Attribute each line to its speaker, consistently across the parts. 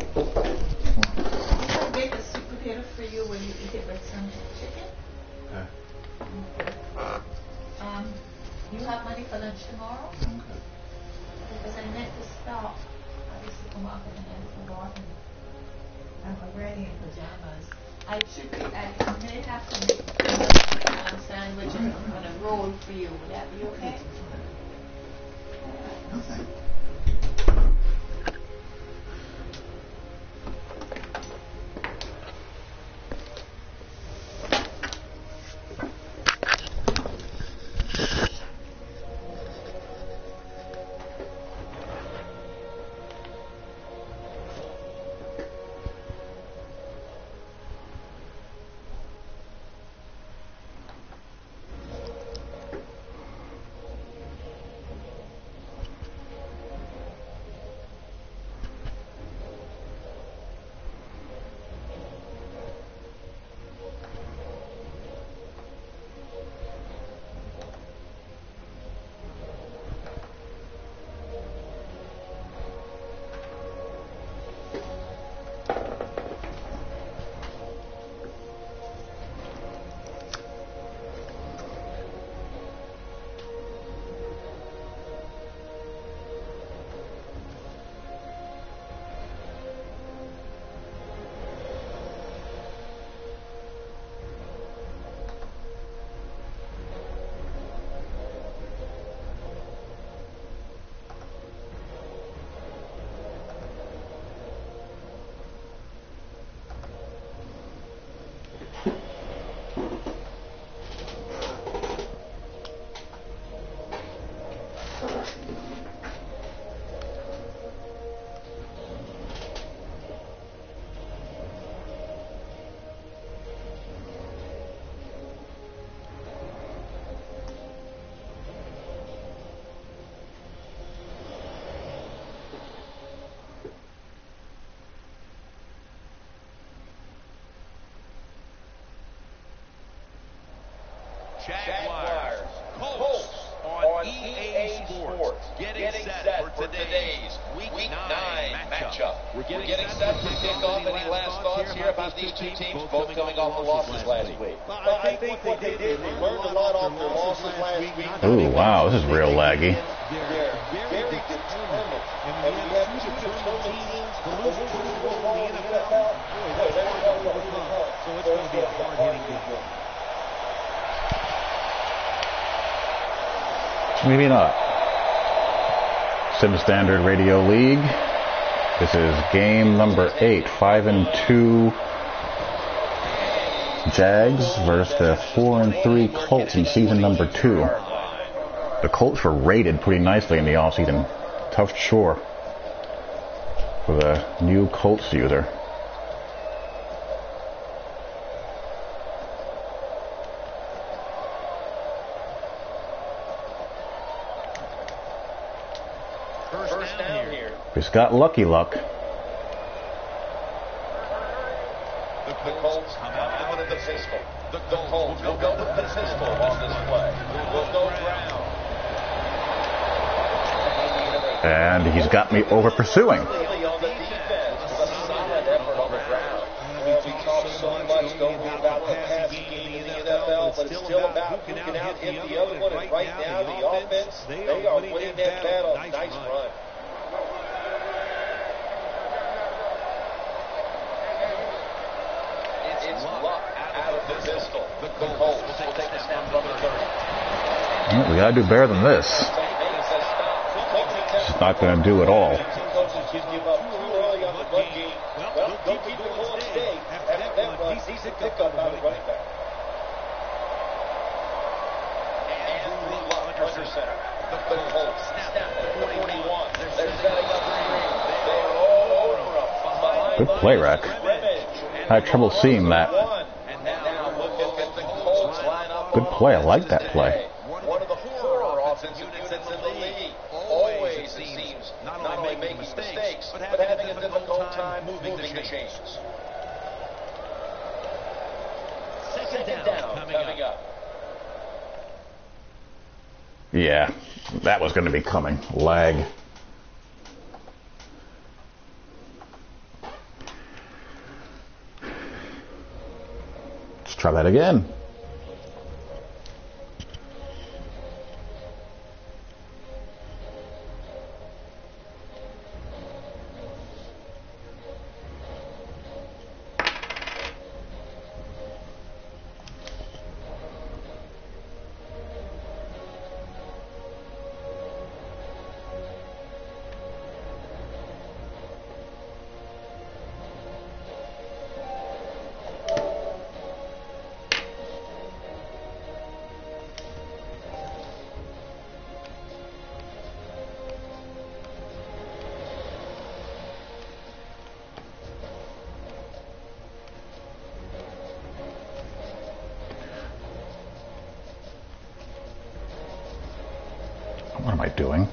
Speaker 1: I'll make a sweet potato for you when you eat it with some chicken.
Speaker 2: Okay.
Speaker 1: You have money for lunch tomorrow?
Speaker 2: Okay.
Speaker 1: Because I meant to stop at the supermarket and then forgot, and I'm already in pajamas. I may have to make a sandwich and a roll for you. Would that be okay?
Speaker 2: Okay.
Speaker 3: Jaguars, Colts on EA Sports. Getting set for today's Week 9 matchup. We're getting set to kick off. Any last thoughts here about these two teams, both coming off the losses last week? Well, I think what they did, they learned a lot off their losses last week.
Speaker 4: Ooh, wow, this is real laggy.
Speaker 3: They're very determined. And when you have two determined teams, the losers in the NFL, boy, they're going to overcome. So it's going to be a hard-hitting game.
Speaker 4: Maybe not. Sim Standard Radio League. This is game number 8, 5-2 Jags versus the 4-3 Colts in season number 2. The Colts were rated pretty nicely in the offseason. Tough chore for the new Colts user.
Speaker 3: First down here.
Speaker 4: He's got lucky luck.
Speaker 3: The Colts come out of the pistol. The Colts will go with the pistol on this play. Will go Brown.
Speaker 4: And he's got me over pursuing.
Speaker 3: On the defense, with a solid effort on the ground. We talk so much, don't we, about the pass game in the NFL, but it's still about who can out-hit the other one. And right now, the offense, they are winning that battle. Nice run. It's Luck out of the pistol. The Colts will take the snap from the 30.
Speaker 4: We gotta do better than this. It's not gonna do at all. Good play, Rack. I had trouble seeing that. Good play. I like that play.
Speaker 3: One of the poorer offensive units in the league. Always, it seems, not only making mistakes, but having a difficult time moving the chains. Second down coming up.
Speaker 4: Yeah, that was going to be coming. Lag. try that again. What am I doing?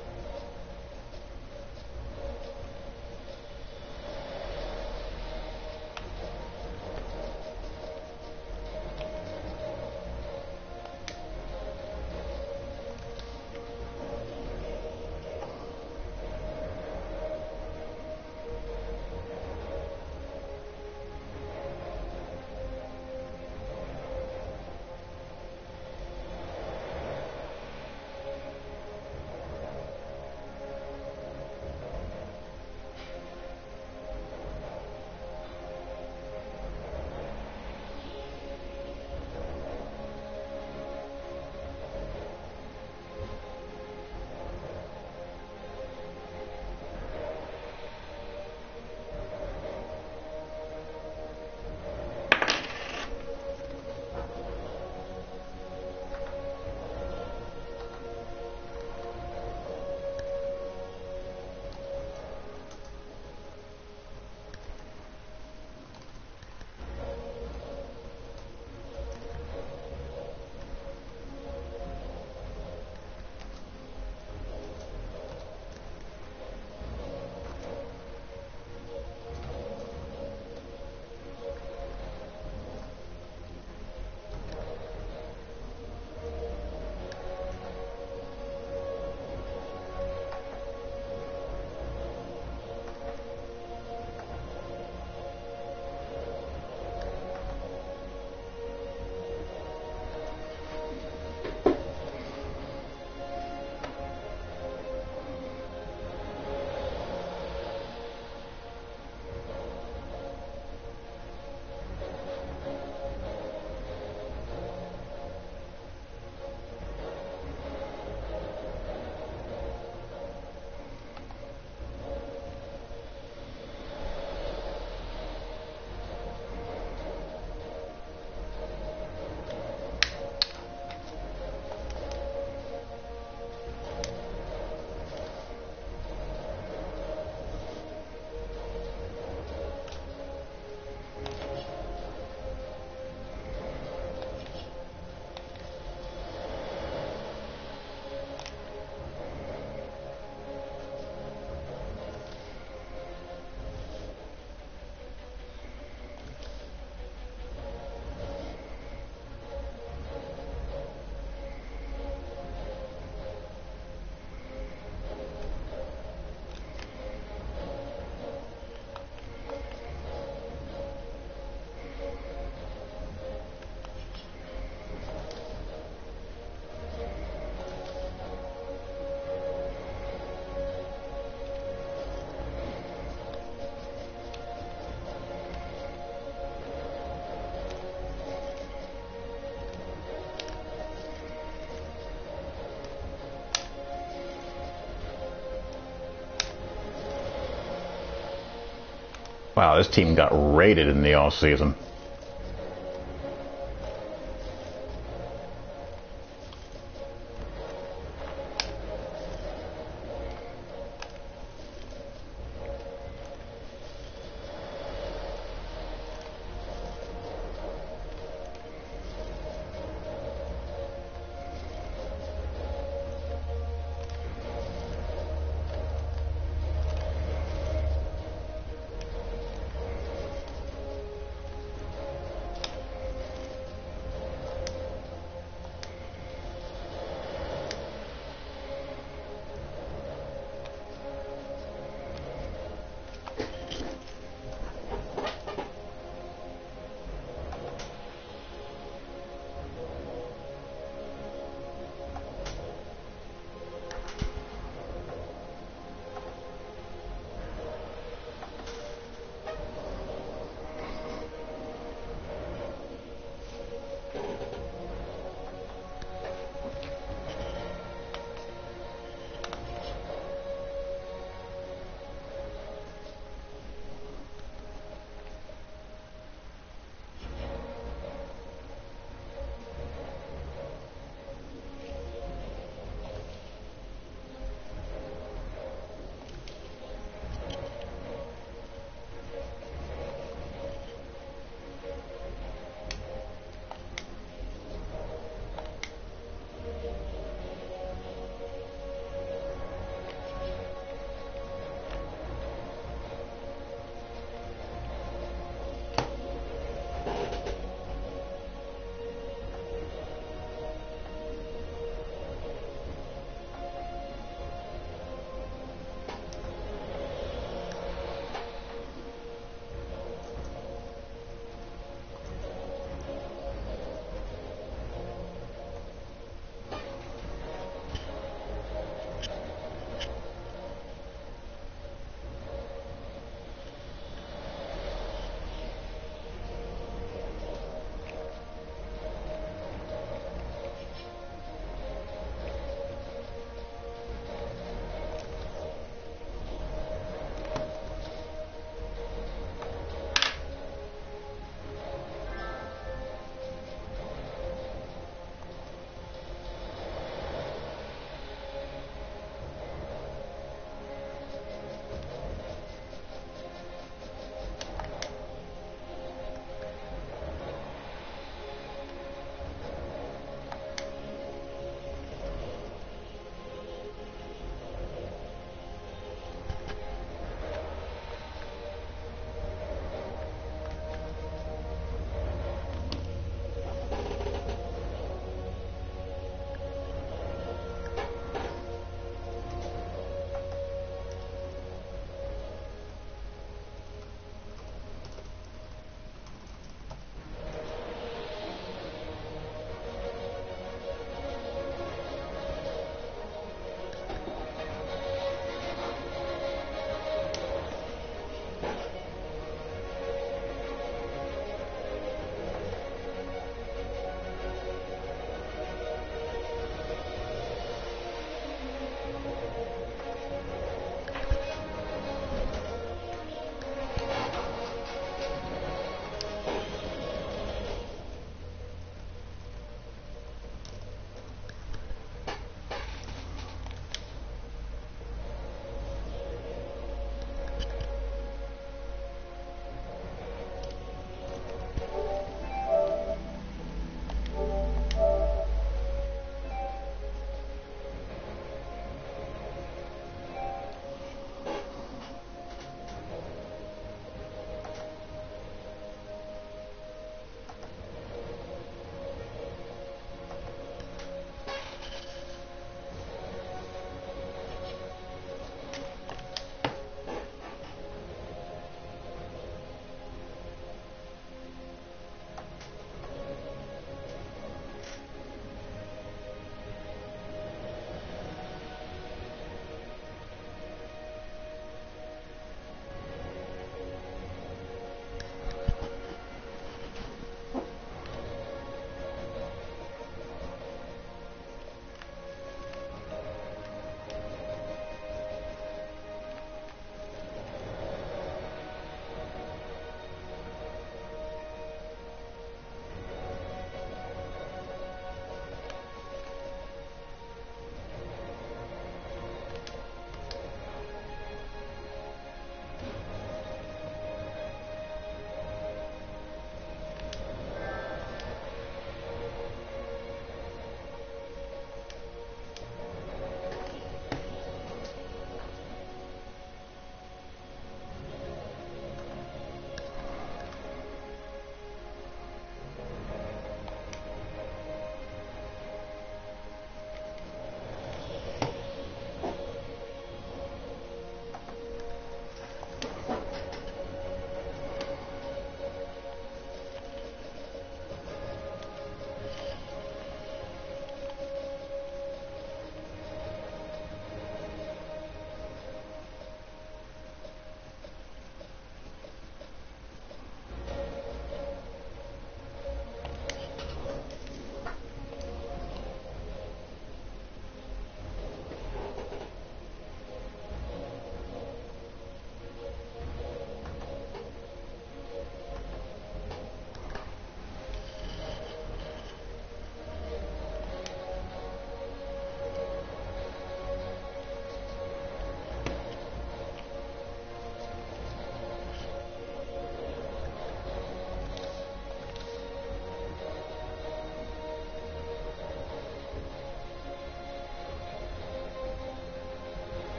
Speaker 4: Wow, this team got raided in the offseason.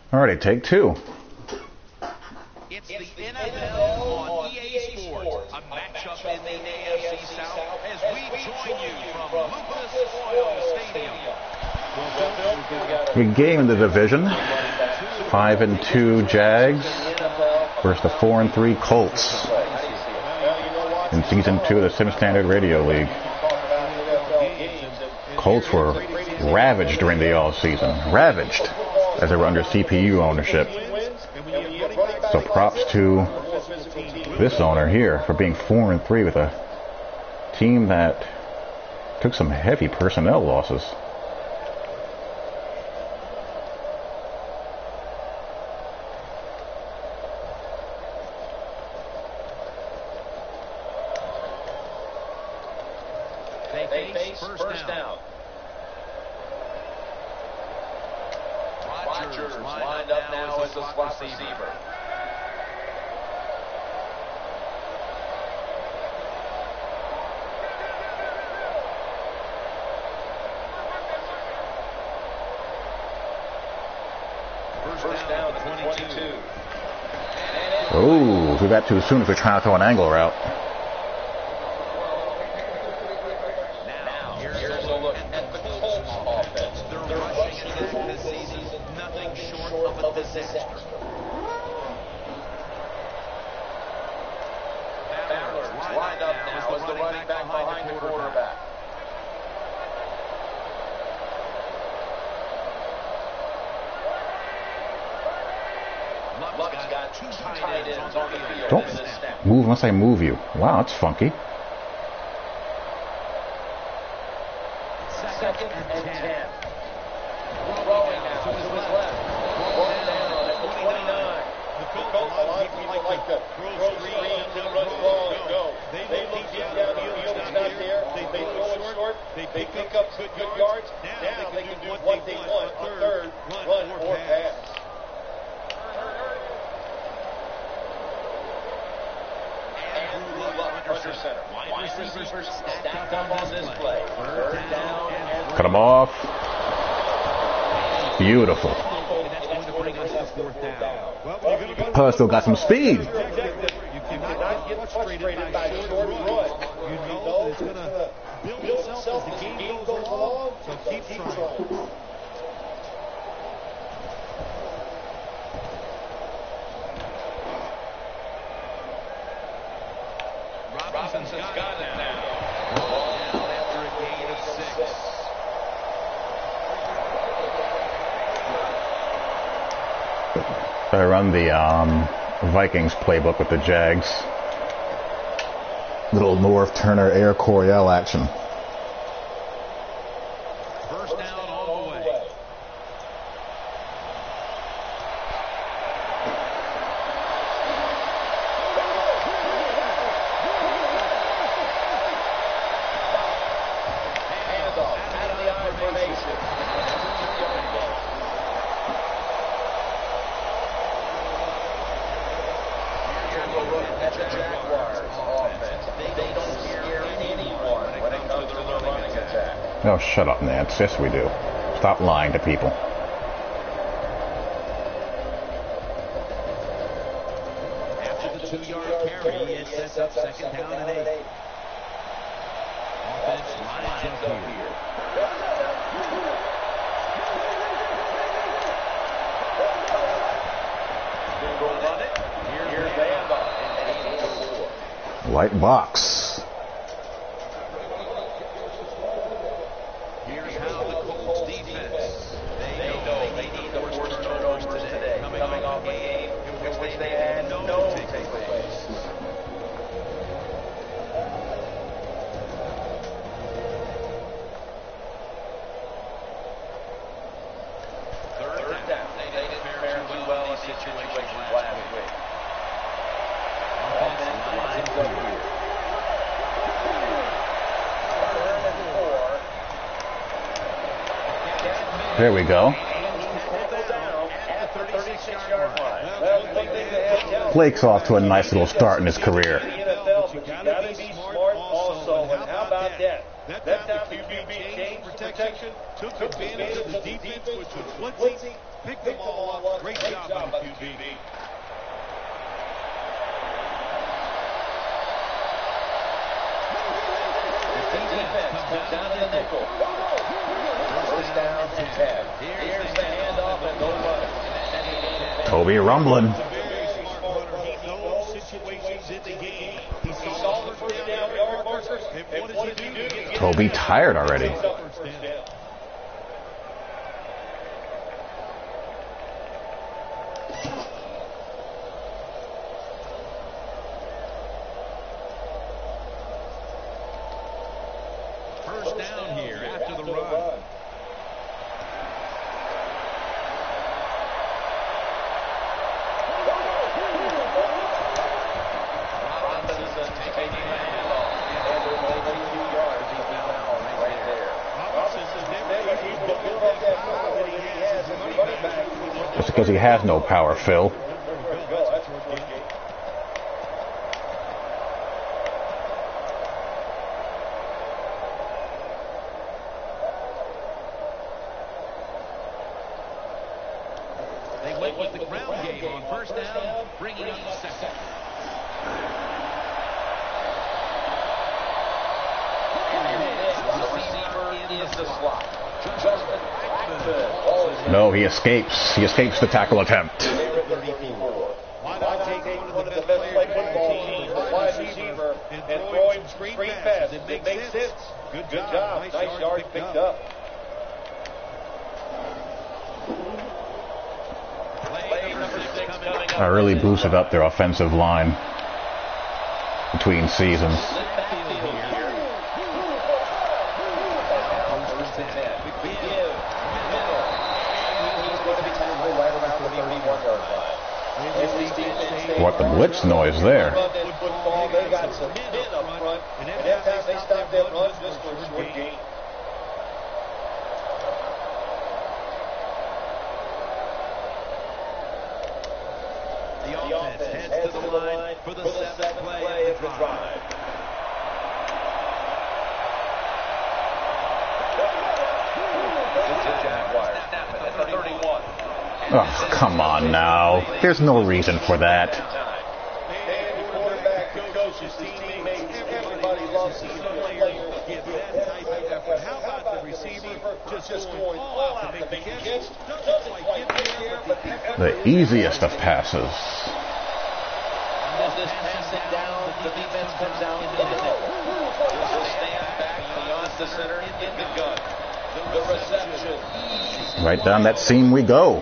Speaker 4: Alrighty, take two.
Speaker 3: It's the NFL on EA Sports, a matchup in the AFC South as we join you from Lucas Oil Stadium.
Speaker 4: Big game in the division. 5-2 Jags versus the 4-3 Colts in Season 2 of the Sim Standard Radio League. Colts were ravaged during the offseason. Ravaged as they were under CPU ownership. So props to this owner here for being 4-3 with a team that took some heavy personnel losses.
Speaker 3: They face first down. Rodgers lined up now as the slot receiver. First down to 22.
Speaker 4: Oh, we got too soon if we're trying to throw an angle route.
Speaker 3: Now, here's a look at the Colts offense. Their rushing attack this season, nothing short of a disaster. Ballard's lined up now as the running back behind the quarterback. Luck's got two tight ends on the field.
Speaker 4: Don't move unless I move you. Wow, that's funky.
Speaker 3: Second and 10. Throwing now to his left. One down at the 29. The Colts, a lot of people like to throw screens and run the ball and go. They look down the field, it's not there. They throw it short. They pick up good yards. Now they can do what they want on third, run or pass. Under center. Wide receivers stacked up on this play. Third down and
Speaker 4: Cut him off. Beautiful. Purr still got some speed.
Speaker 2: You cannot get frustrated by short run. You know it's going to build itself as the game goes along, so keep trying.
Speaker 3: Robinson's got it now. Ball down after a gain of 6.
Speaker 4: I run the Vikings playbook with the Jags. Little North Turner Air Coryell action.
Speaker 3: First down all the way. Handoff out of the I formation. Here's a look at the Jaguars offense. They don't scare anyone when it comes to their running attack.
Speaker 4: Oh, shut up, Nance. Yes, we do. Stop lying to people.
Speaker 3: After the 2-yard carry, it sets up second down and 8. Offense lines up here. Here's the handoff.
Speaker 4: Light box.
Speaker 3: Here's how the Colts defense. They know they need to force turnovers today. Coming off a game in which they had no takeaways. Third down. They didn't fare too well in situations last week. Offense lines up here. Third and 4.
Speaker 4: There we go. Blake's off to a nice little start in his career.
Speaker 2: You gotta be smart also. And how about that? That time the QB changed protection protection, took advantage of the defense, which was blitzing, picked them all up. Great job by the QB.
Speaker 3: Comes down to the nickel. First down and 10. Here's the handoff and no running.
Speaker 4: Toby rumbling. Toby tired already.
Speaker 2: First down here after the run.
Speaker 4: Just because he has no power, Phil.
Speaker 2: They went with the ground game on first down, bringing up second.
Speaker 3: Is the slot.
Speaker 4: No, he escapes. He escapes the tackle attempt.
Speaker 3: Why not take one of the best play football teams, the wide receiver, and throw him screen pass? It makes sense. Good job. Nice yard picked up. Play number 6 coming up.
Speaker 4: Really boosted up their offensive line between seasons. What the blitz noise there?
Speaker 3: They got some men up front, and every time they stop that run just for a short gain.
Speaker 2: The offense heads to the line for the seventh play of the drive.
Speaker 4: Oh, come on now. There's no reason for that.
Speaker 2: How about the receiver just going all out to make the catch? Doesn't quite get there, but
Speaker 4: The easiest of passes.
Speaker 3: Just pass it down, the defense comes down in it. Just stand back beyond the center in the gun. The reception.
Speaker 4: Right down that seam we go.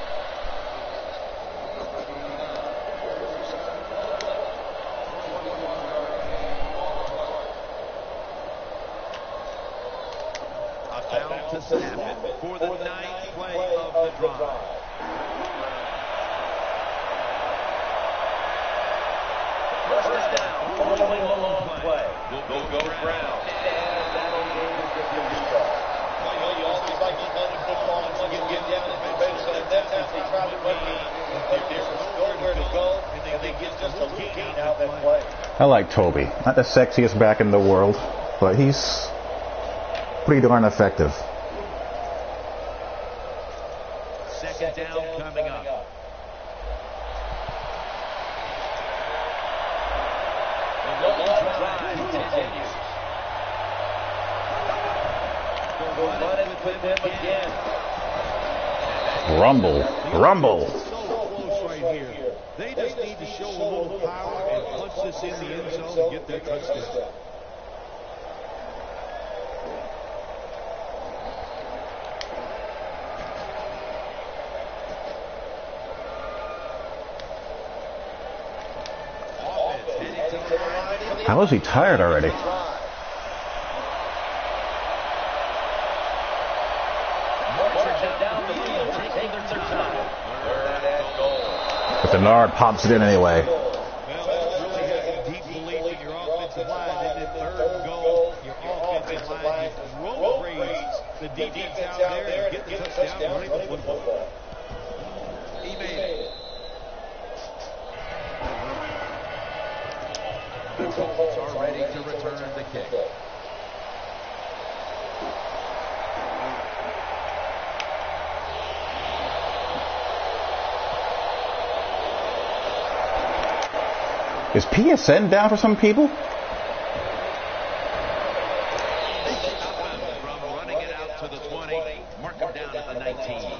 Speaker 2: About to snap it for the ninth play of the drive.
Speaker 3: First down, following the long play. Will go Brown. And that'll give the restart. You always like to run football and once you get down in the red zone, that's how they try to run the if there's nowhere to go, and they get just a little gain out that play.
Speaker 4: I like Toby. Not the sexiest back in the world, but he's pretty darn effective.
Speaker 2: Second down coming up.
Speaker 3: The long drive continues. We'll run it with him again.
Speaker 4: Rumble.
Speaker 2: So close right here. They just need to show a little power and punch this in the end zone and get their touchdown.
Speaker 4: How is he tired already? But Denard pops it in anyway.
Speaker 2: Deep belief in your offensive line, and then third and goal, your offensive line just road raise the defense out there and get the touchdown running the football. He made it. The Colts are ready to return the kick.
Speaker 4: Is PSN down for some people?
Speaker 2: From running it out to the 20, mark him down at the 19.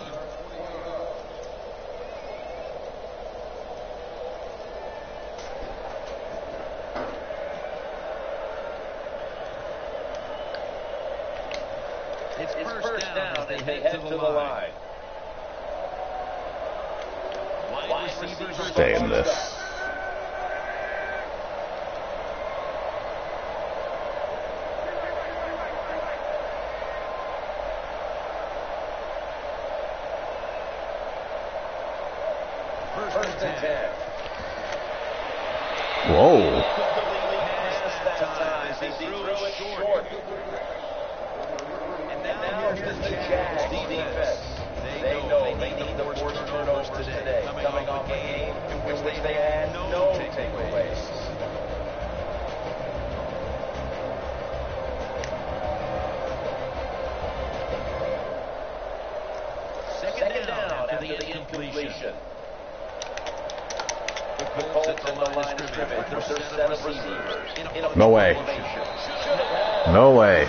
Speaker 2: It's first down as they head to the line. Wide receivers are
Speaker 4: Stay in this.
Speaker 3: First and 10.
Speaker 4: Whoa.
Speaker 3: As he threw it short. And now here's the Jags defense. They know they need the forced turnovers today, coming off a game in which they had no takeaways. Second down after the incompletion. The Colts at the line of scrimmage with their set of receivers.
Speaker 4: No way. No way.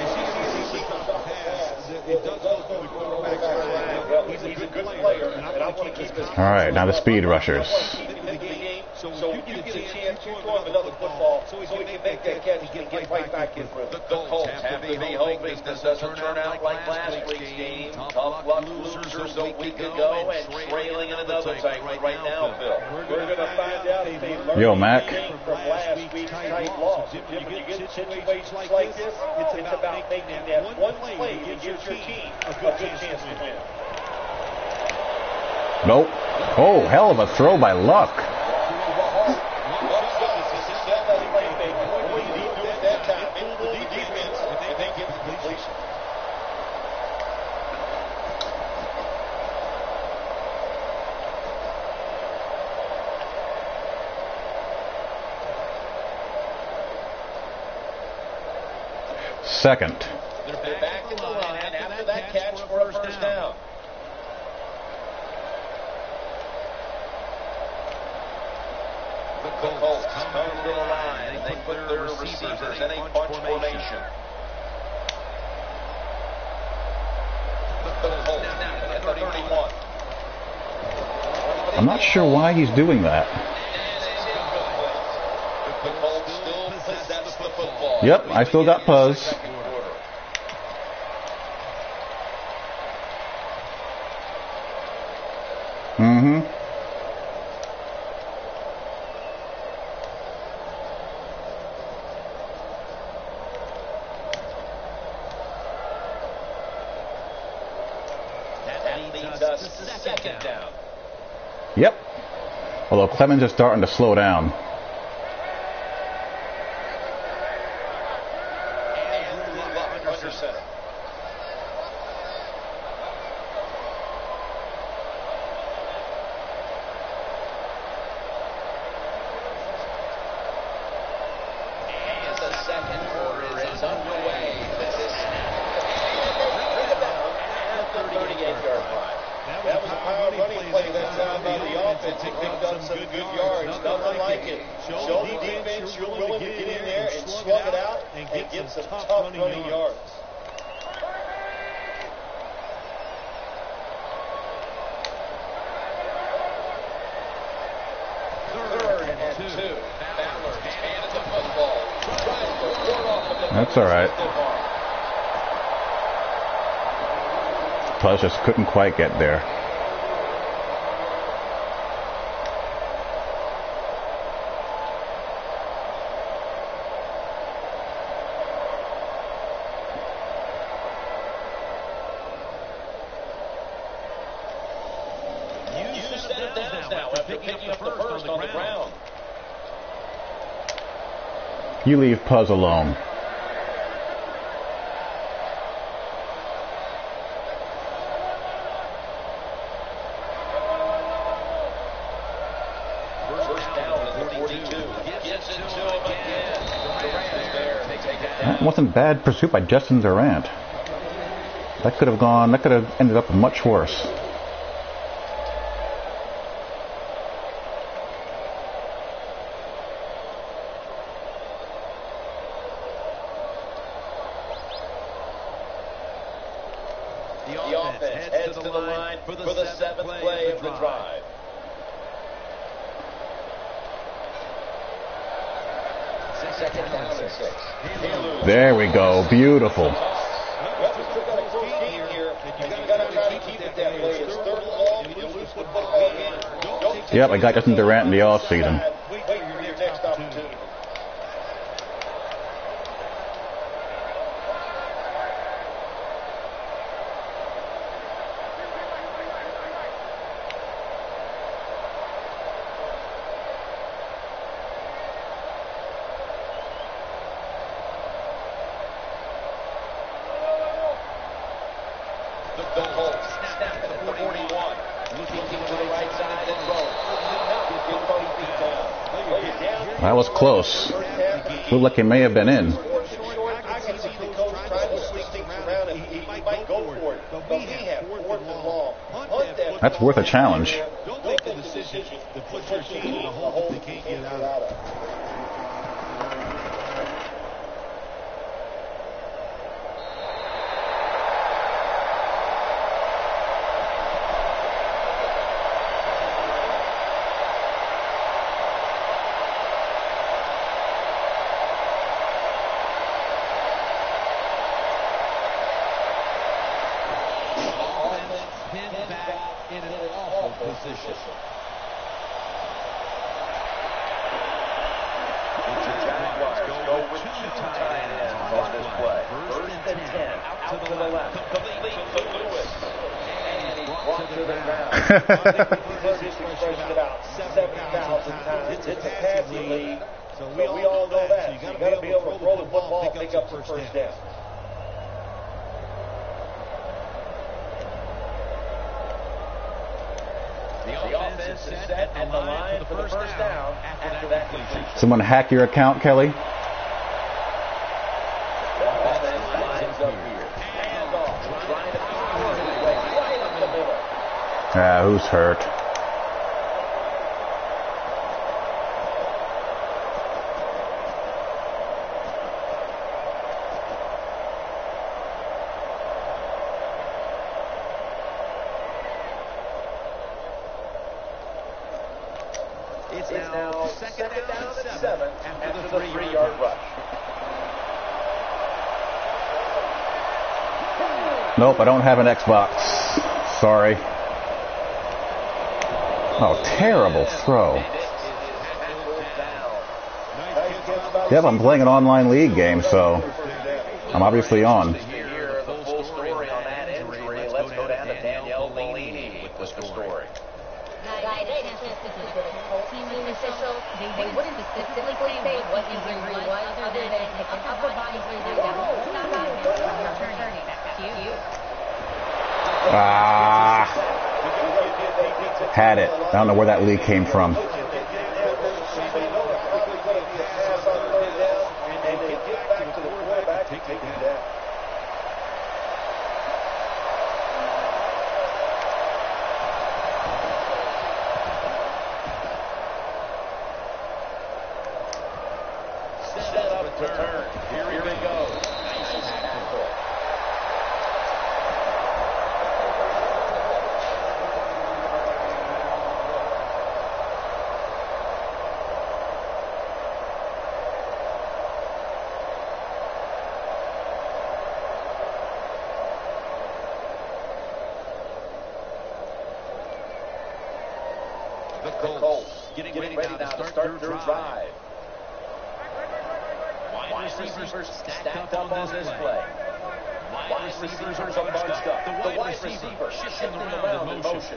Speaker 2: It does look good quarterback's right. He's a good player, and I want to keep his.
Speaker 4: All right, now the speed rushers.
Speaker 2: So you get a chance to throw him another football so he can make that catch and get right back in for it.
Speaker 3: The Colts have to be hoping this doesn't turn out like last week's game. Tough luck losers a week ago and trailing in another tight one right now, Phil.
Speaker 2: We're going to find out if they learn
Speaker 4: Yo, Mac.
Speaker 2: from last week's tight loss. When you get situations like this, it's about making that one play that gives your team a good chance to win.
Speaker 4: Nope. Oh, hell of a throw by Luck. Second.
Speaker 3: They're back in the line after that catch for a first down. The Colts come to the line and they put their receivers in a bunch formation. The Colts now at the 31.
Speaker 4: I'm not sure why he's doing that.
Speaker 3: The Colts still possess the football.
Speaker 4: Yep, I still got Puzz. Mm-hmm.
Speaker 3: That leads us to second down.
Speaker 4: Yep. Although Clemens is starting to slow down.
Speaker 3: Andrew Luck under center. And the second quarter is underway. This is at the 38-yard line.
Speaker 2: That was a power running play that time by the offense. It picked up some good yards. Nothing like it. Show the defense you're willing to get in there and slug it out and get some tough running yards.
Speaker 3: Third and 2. Ballard handed the football. Tries to ward off the
Speaker 4: That's all right. Puzz just couldn't quite get there.
Speaker 3: You set it down now after picking up the first on the ground.
Speaker 4: You leave Puzz alone.
Speaker 3: First down at the 42. Gives it to him again. Durant is there. They take it
Speaker 4: That
Speaker 3: down.
Speaker 4: wasn't bad pursuit by Justin Durant. That could have ended up much worse.
Speaker 3: The offense heads to the line for the seventh play of the drive. Second down and 6.
Speaker 4: There we go. Beautiful.
Speaker 3: You got to keep it that way. It's third and long. You lose the football again.
Speaker 4: Yep, I got Justin Durant in the offseason.
Speaker 3: Wait for your next opportunity. The Colts snap at the 41. Looking to the right side and throw. Get both feet down.
Speaker 4: That was close. Looked like he may have been in.
Speaker 3: I can see the coach trying to swing things around, and he might go for it. But we have fourth and long.
Speaker 4: That's worth a challenge.
Speaker 2: Don't make the decision to put your team in a hole they can't get out of. Pinned back in an awful position.
Speaker 3: The Jaguars go with two tight ends on this play. First and 10, out to the left. Complete to Lewis. And he brought to the ground. We've heard this expression about 7,000 times. It's a passing league, so we all know that. So you got to be able to throw the football, pick up some first down. The offense is set at the line for the first down after that completion.
Speaker 4: Someone hack your account, Kelly?
Speaker 3: The offense lines up here. Hand off. Trying to power his way right up the middle.
Speaker 4: Ah, who's hurt?
Speaker 3: It's now second down and 7 after the 3-yard rush.
Speaker 4: Nope, I don't have an Xbox. Sorry. Oh, terrible throw. Yep, I'm playing an online league game, so I'm obviously on.
Speaker 3: To hear the full story on that injury, let's go down to Danielle Bellini with the story.
Speaker 5: They wouldn't specifically say what the injury was, other than an upper body injury that was returning back to you.
Speaker 4: Ah, had it. I don't know where that leak came from.
Speaker 3: Set up return. Here we go. Nice tackle. The Colts getting ready now to start their drive. Wide receivers stacked up on this play. Wide receivers are bunched up. The wide receiver shifting around in motion.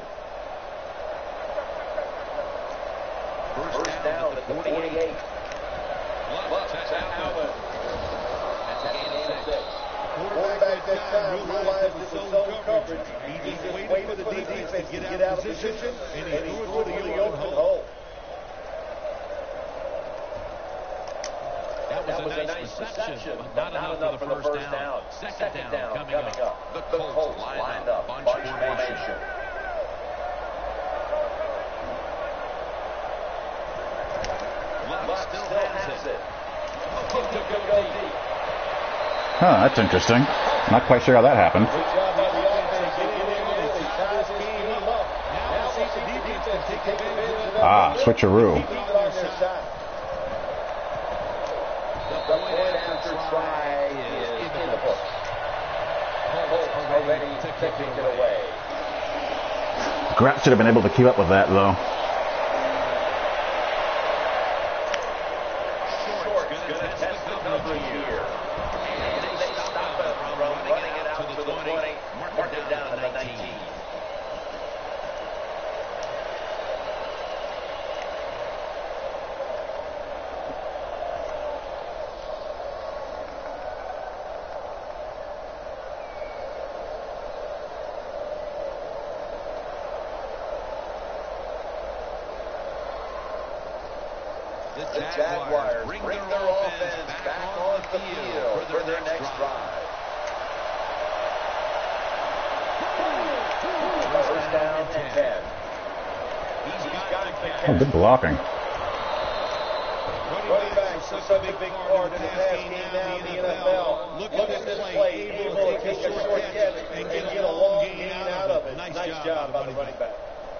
Speaker 3: First down at the 48. Luck checks out. That's a gain of 6. Quarterback this time realized it was zone coverage. He just waited for the defense to get out of position, and he threw it for the open hole. That was a nice reception, but not enough for the first down. Second down coming up. The Colts lined up, bunch formation. Luck still has it. Looking to go deep.
Speaker 4: Huh, that's interesting. Not quite sure how that happened.
Speaker 3: Good job by the offense
Speaker 2: the defense can take advantage of that.
Speaker 4: Ah, switcheroo.
Speaker 3: Keep it on their side. The point after try is in the books. Colts are ready to take it away.
Speaker 4: Gratz should have been able to keep up with that, though.
Speaker 3: Short's going to test the coverage here. And they stop him from running it out to the 20. Mark it down to the 19. The Jaguars bring their offense back on the field for their next drive. First down and 10. He's got it.
Speaker 4: Oh, good blocking.
Speaker 3: Running backs are such a big part of the pass game now in the NFL. Look at this play, able to take a short catch and get a long gain out of it. Nice job by the running back.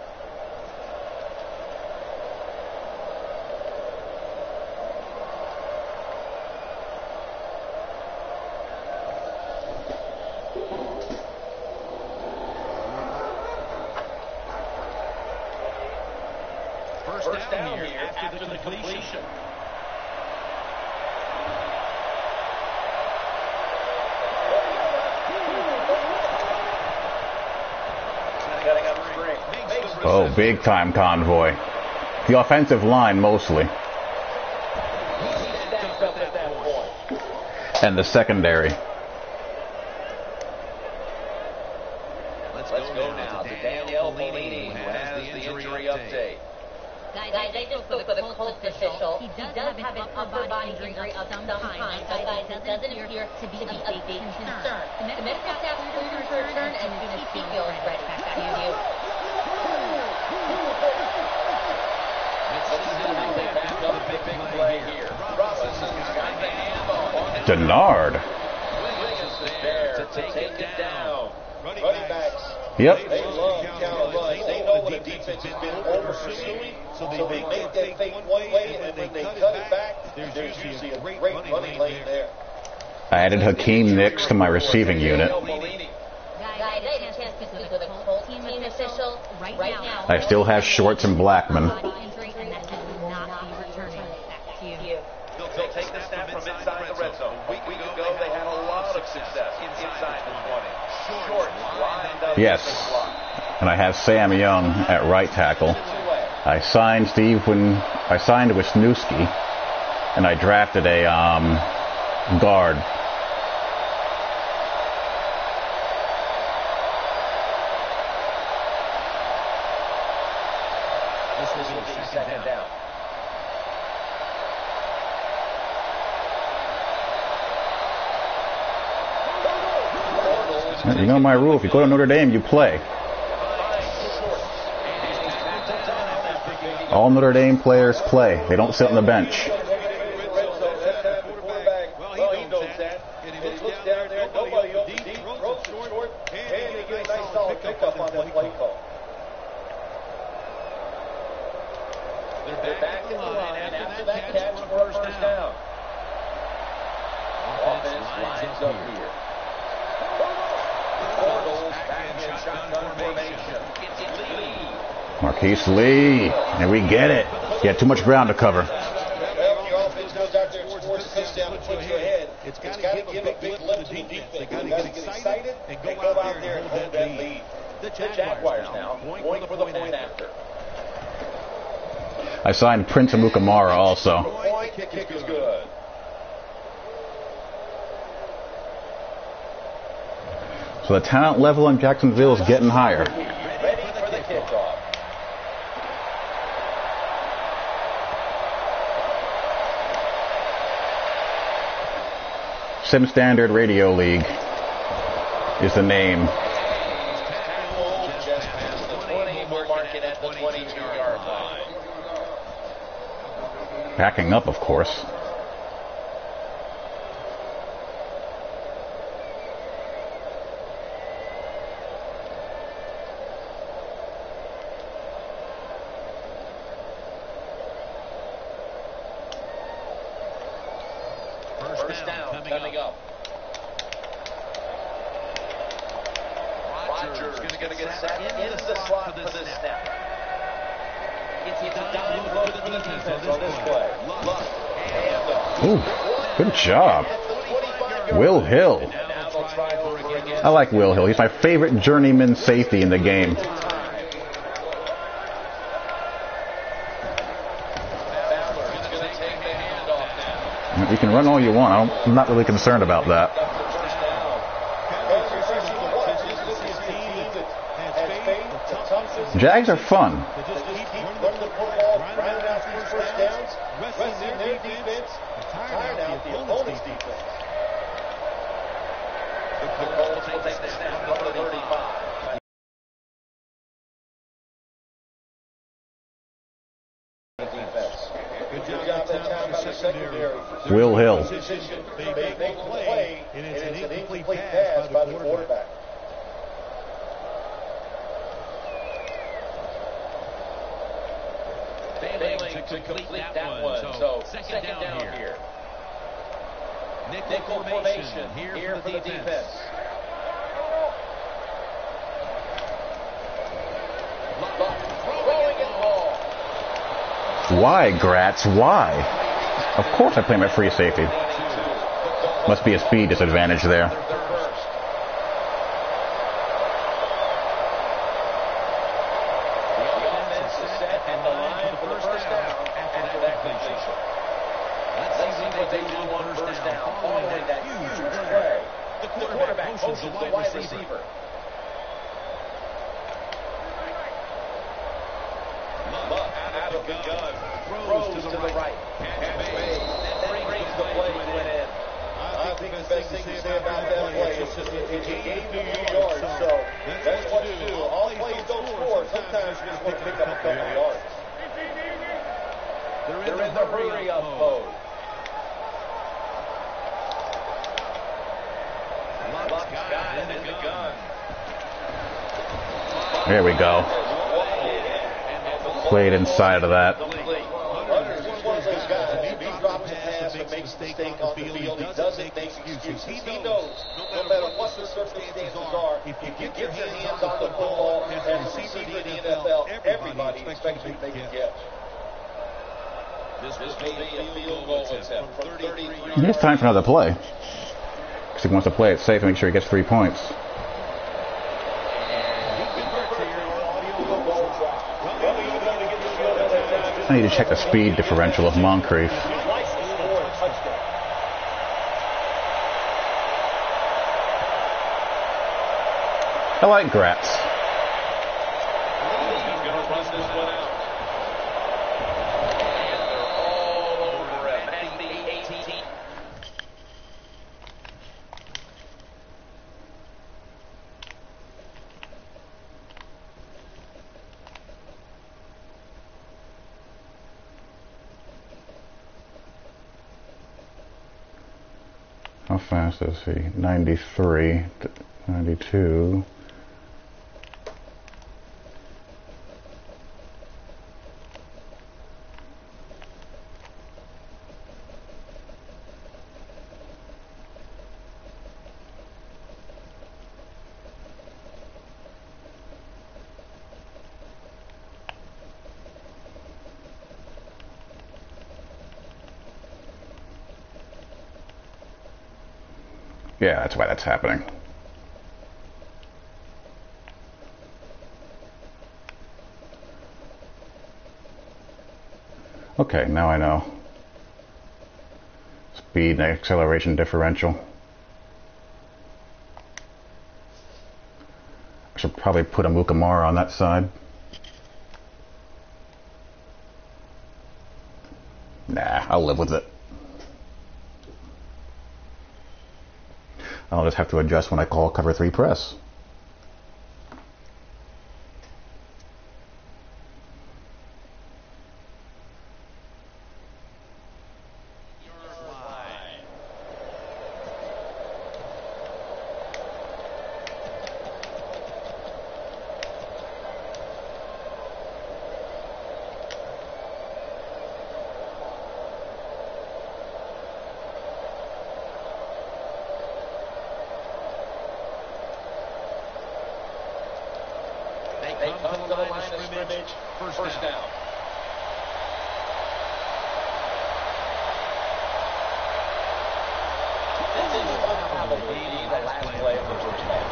Speaker 3: First down here after the completion. Setting up screen.
Speaker 4: Oh, big time convoy. The offensive line mostly.
Speaker 3: Steps up at that point.
Speaker 4: And the secondary.
Speaker 3: Let's go now to Danielle Bellini, who has the injury update.
Speaker 5: Guys, I just spoke with a Colts official. He does have an upper body injury of some kind, but guys, it doesn't appear to be a big concern. The medical staff is cleared to return, and he feels ready. Back to you.
Speaker 3: The big play here. Robinson's got the ammo.
Speaker 4: Denard.
Speaker 3: Williams is there to take it down. Running backs.
Speaker 4: Yep.
Speaker 3: They love counter runs. They know what a defense has been over-pursuing, so they make that fake one way, and when they cut it back, there's usually a great running lane there.
Speaker 4: I added Hakeem Nicks to my receiving unit.
Speaker 5: Guys, I had a chance to speak with a Colts team official right now.
Speaker 4: I still have Shorts and Blackman.
Speaker 5: Body injury, and that does not be returning. Back to you.
Speaker 3: They'll take the snap from inside the red zone. A week ago, they had a lot of success inside the 20. Short lined up.
Speaker 4: Yes. And I have Sam Young at right tackle. I signed Wisniewski, and I drafted a guard.
Speaker 3: This will be second down.
Speaker 4: You know my rule, if you go to Notre Dame, you play. All Notre Dame players play. They don't sit on the bench.
Speaker 3: Well, he knows that. And he looks down there, nobody open deep, throws short, and he gets a nice solid pickup on that play call. They're back in the line after that catch for a first down. Offense lines up here. Bortles back in shotgun formation. It's Lee.
Speaker 4: Marquise Lee. And we get it. He had too much ground to cover.
Speaker 3: Well, your offense goes out there and scores a touchdown and puts you ahead. It's got to give a big lift to the defense. They got to get excited and go out there and hold that lead. The Jaguars now going for the point after.
Speaker 4: I signed Prince Amukamara also.
Speaker 3: Point kick is good.
Speaker 4: So the talent level in Jacksonville is getting higher.
Speaker 3: Ready for the kickoff.
Speaker 4: Sim Standard Radio League is the name.
Speaker 3: Just past the 20, we'll mark it at the 22-yard line.
Speaker 4: Backing up, of course.
Speaker 3: First down coming up. Rodgers going to get set in the slot for this snap. It's a dime look for the defense on this play.
Speaker 4: Ooh, good job. Will Hill. I like Will Hill. He's my favorite journeyman safety in the game. You can run all you want. I'm not really concerned about that. Jags are fun. Will Hill.
Speaker 2: They make the play, and it's an incomplete pass by the quarterback.
Speaker 3: Failing to complete that one. So second down here. Nickel formation here for the defense. Throwing it ball.
Speaker 4: Why, Gratz? Why? Of course I play my free safety. Must be a speed disadvantage there. There we go. Played inside of that.
Speaker 2: He knows no matter what the circumstances are, if you get your hands on the football as a receiver in the NFL, everybody expects you to make a catch. This will be a field goal attempt from 33.
Speaker 4: It's time for another play. Because he wants to play it safe and make sure he gets 3 points. I need to check the speed differential of Moncrief. I like Gratz. How fast is he? 93, 92. Yeah, that's why that's happening. Okay, now I know. Speed and acceleration differential. I should probably put a Mukamara on that side. Nah, I'll live with it. I'll just have to adjust when I call cover 3 press.
Speaker 3: They come to the line of scrimmage. First down. This is probably the last play of the first half.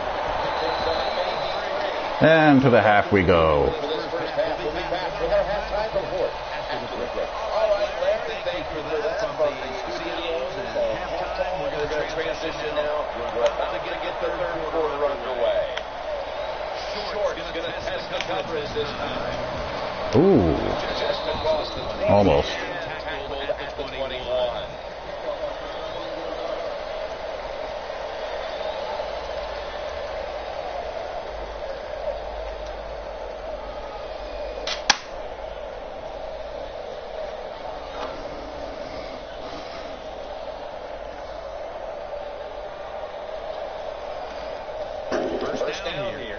Speaker 4: And to the half we go.
Speaker 3: For this first half, we'll be back with our halftime report after the break. All right, Larry, thank you for that from the studios and halftime. We're going to transition now. We're about to get the third quarter underway. Short's going to test the coverage this time.
Speaker 4: Ooh,
Speaker 3: Just across the
Speaker 4: almost.
Speaker 3: tackled at the 21. First down here.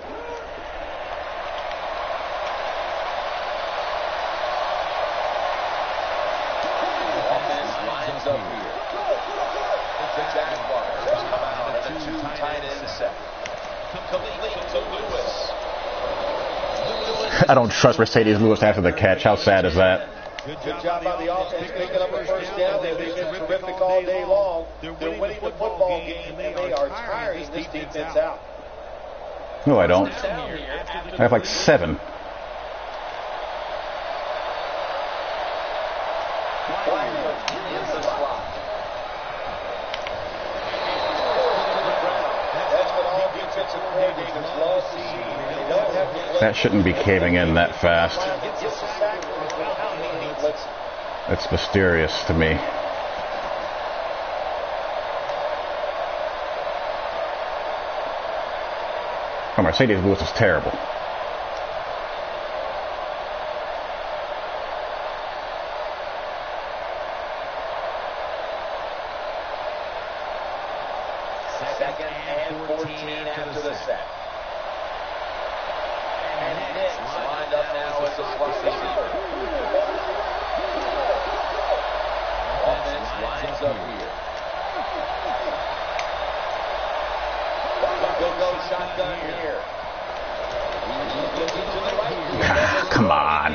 Speaker 3: Offense lines up here. The Jaguars come out at a two tight end set. Complete to Lewis.
Speaker 4: I don't trust Mercedes Lewis after the catch. How sad is that?
Speaker 3: Good job by the offense picking up a first down. They've been terrific all day long. They're winning the football game, and they are tiring this defense out.
Speaker 4: No, I don't. I have like 7. That shouldn't be caving in that fast. That's mysterious to me. Oh, Mercedes Lewis is terrible.
Speaker 3: Second and 14 after the set. And Nix lined up now as the slot receiver. Offense lines up here. Go shotgun here.
Speaker 4: Come on.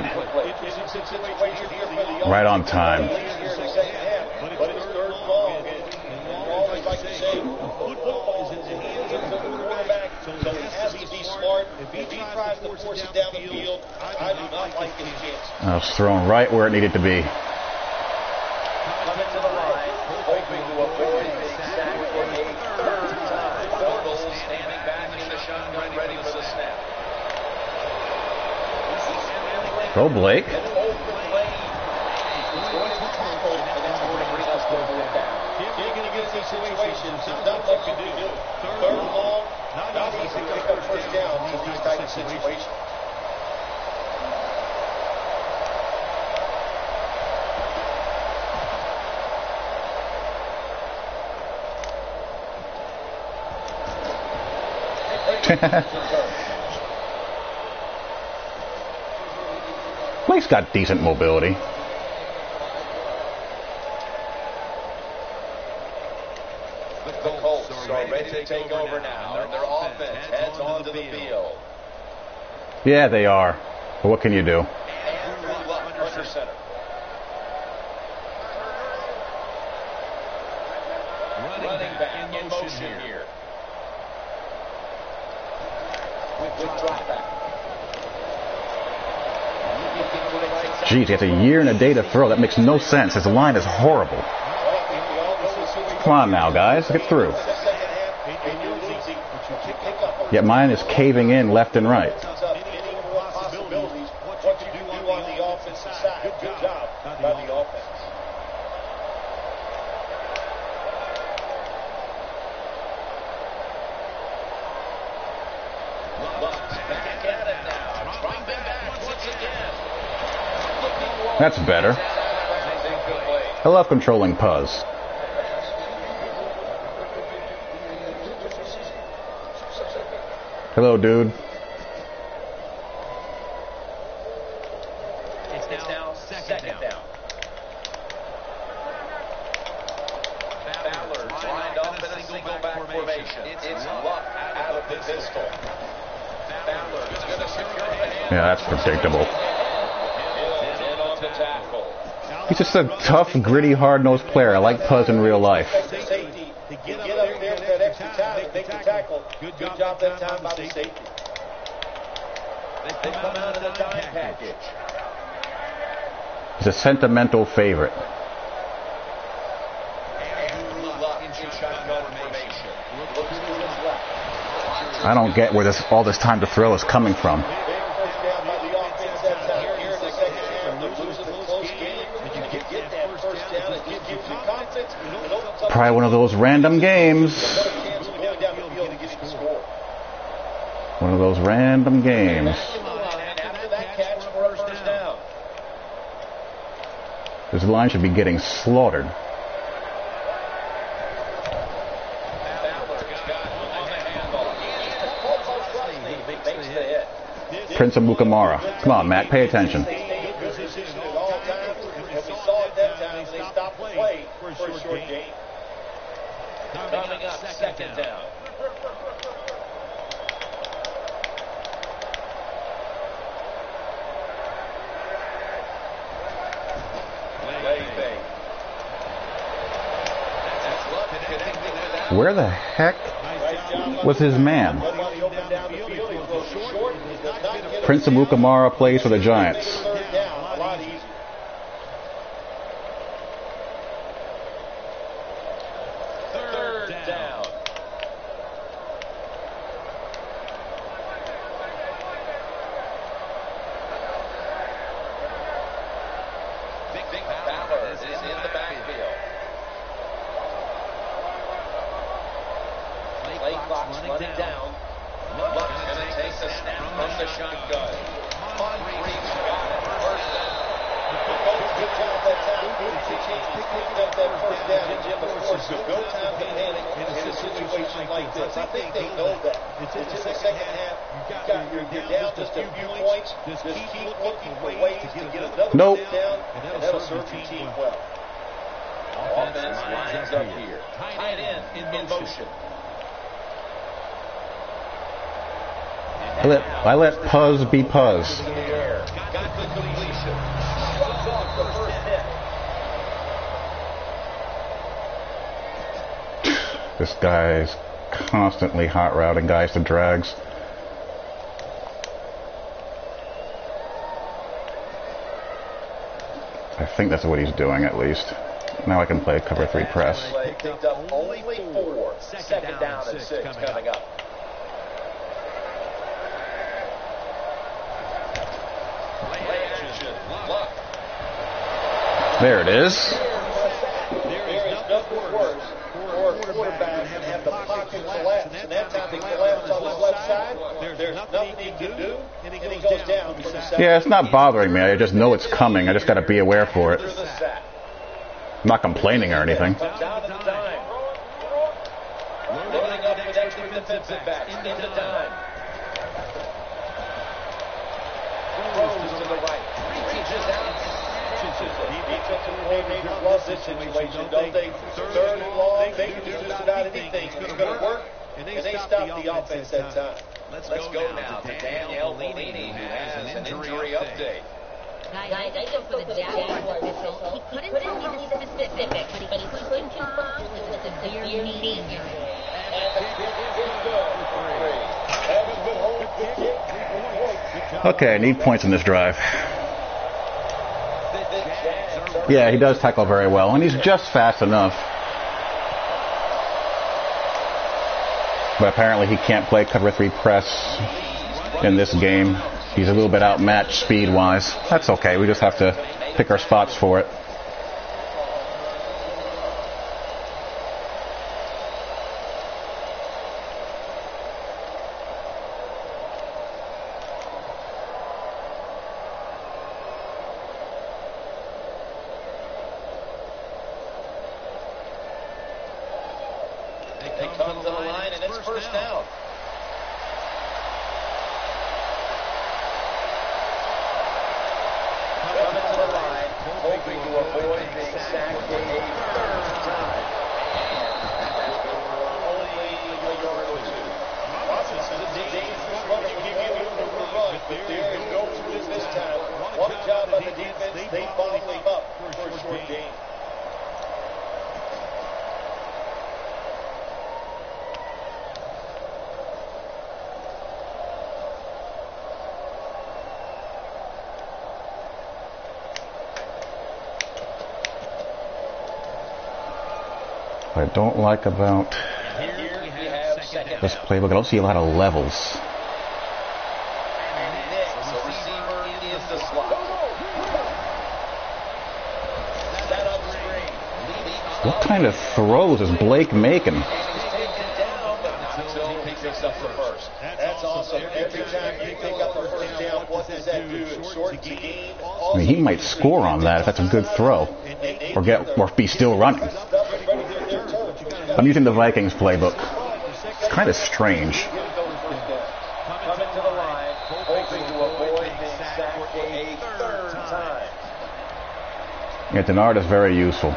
Speaker 4: Right on time.
Speaker 3: But it's third long. And always like to say, football is in the hands of the quarterback, so he has to be smart. If he tries to force it down the field, I do not like his chance.
Speaker 4: That was thrown right where it needed to be.
Speaker 3: Coming to the line, hoping to avoid a big sack for a third time. Bortles standing back in the shotgun, ready for the snap.
Speaker 4: Go, Blake.
Speaker 3: An open lane. He's going to tackle, and that's going to bring us to fourth down. You're going to get these situations. There's not much you can do. Third long, not easy to pick up first down in these type of situations.
Speaker 4: Blake's got decent mobility.
Speaker 3: The Colts are ready to take over now, and their offense heads onto the field.
Speaker 4: Yeah, they are. But what can you do?
Speaker 3: Andrew Luck under center. Running back in motion here. With drop back.
Speaker 4: Jeez, he has a year and a day to throw. That makes no sense. His line is horrible. Come on now, guys. Get through. Yet mine is caving in left and right.
Speaker 3: What you do on the offensive side. Good job by the offense. Back at it now. Dropping back once again.
Speaker 4: That's better. I love controlling Puzz. Hello, dude.
Speaker 3: It's now second down. Fowler's lined up in a single back formation. It's Luck out of the pistol.
Speaker 4: Yeah, that's predictable. He's just a tough, gritty, hard-nosed player. I like Puz in real life.
Speaker 3: To get up there with that extra time and make the tackle. Good job that time by the safety. They come out of the dime package.
Speaker 4: He's a sentimental favorite. I don't get where all this time to throw is coming from. Probably one of those random games. One of those random games. This line should be getting slaughtered. Prince of Mukamara. Come on, Matt, pay attention.
Speaker 3: Coming up, second down.
Speaker 4: Where the heck was his man? Prince of Mukamara plays for the Giants.
Speaker 3: Third down. Big Ballard is in the backfield. Play clock's running down. Luck's going to take the snap from the shotgun. Moncrief's got it. First down. Good job that time. Picked up that first down and Jim before. So go time to panic in a situation like this. I think they know that. It's in the second half. You're down just a few points. Just keep looking for ways to get another down, and that'll serve your team well. Offense lines up here. Tight end in motion.
Speaker 4: I let Puz be Puz.
Speaker 3: Got the completion. Drops off the first hit.
Speaker 4: This guy's constantly hot routing guys to drags. I think that's what he's doing at least. Now I can play cover 3 press.
Speaker 3: Picked up only 4. Second down and 6 coming up.
Speaker 4: There it is.
Speaker 3: There is nothing worse for a quarterback than have the pocket collapse. And that time they collapse on his left side. There's nothing he can do, and he goes down for the sack.
Speaker 4: Yeah, it's not bothering me. I just know it's coming. I just got to be aware for it. I'm not complaining or anything.
Speaker 3: Down to the dime. Loading up with extra defensive backs into the dime. Throws to the right. Reaches out. Defensive coordinators love this situation, don't they? Third and long, they can do just about anything. It's going to work, and they stop the offense that time. Let's go now to Danielle Bellini, who has an injury update.
Speaker 5: Guys, I go for the Jaguars official. He couldn't tell me the specifics, but he couldn't confirm it was a severe knee injury.
Speaker 4: Okay, I need points in this drive. Yeah, he does tackle very well, and he's just fast enough. But apparently he can't play cover 3 press in this game. He's a little bit outmatched speed-wise. That's okay, we just have to pick our spots for it.
Speaker 3: They come to the line, and it's first down. Coming to the line, hoping to avoid being sacked for a third time. And that's only a yard or 2. Watson's a dangerous runner.
Speaker 4: What I don't like about
Speaker 3: Here we have second
Speaker 4: this
Speaker 3: down.
Speaker 4: playbook, I don't see a lot of levels.
Speaker 3: And next, the receiver in the slot. Set up screen.
Speaker 4: What kind of throws is Blake making?
Speaker 3: He's taken down, but not until he picks up the first.
Speaker 2: That's awesome. Every time you pick up a first down, what does that do? It's short to gain.
Speaker 4: I mean, he might score on that if that's a good throw, or be still running. I'm using the Vikings playbook. It's kind of strange.
Speaker 3: Coming to the line, hoping to avoid being sacked for a third time.
Speaker 4: Yeah, Denard is very useful.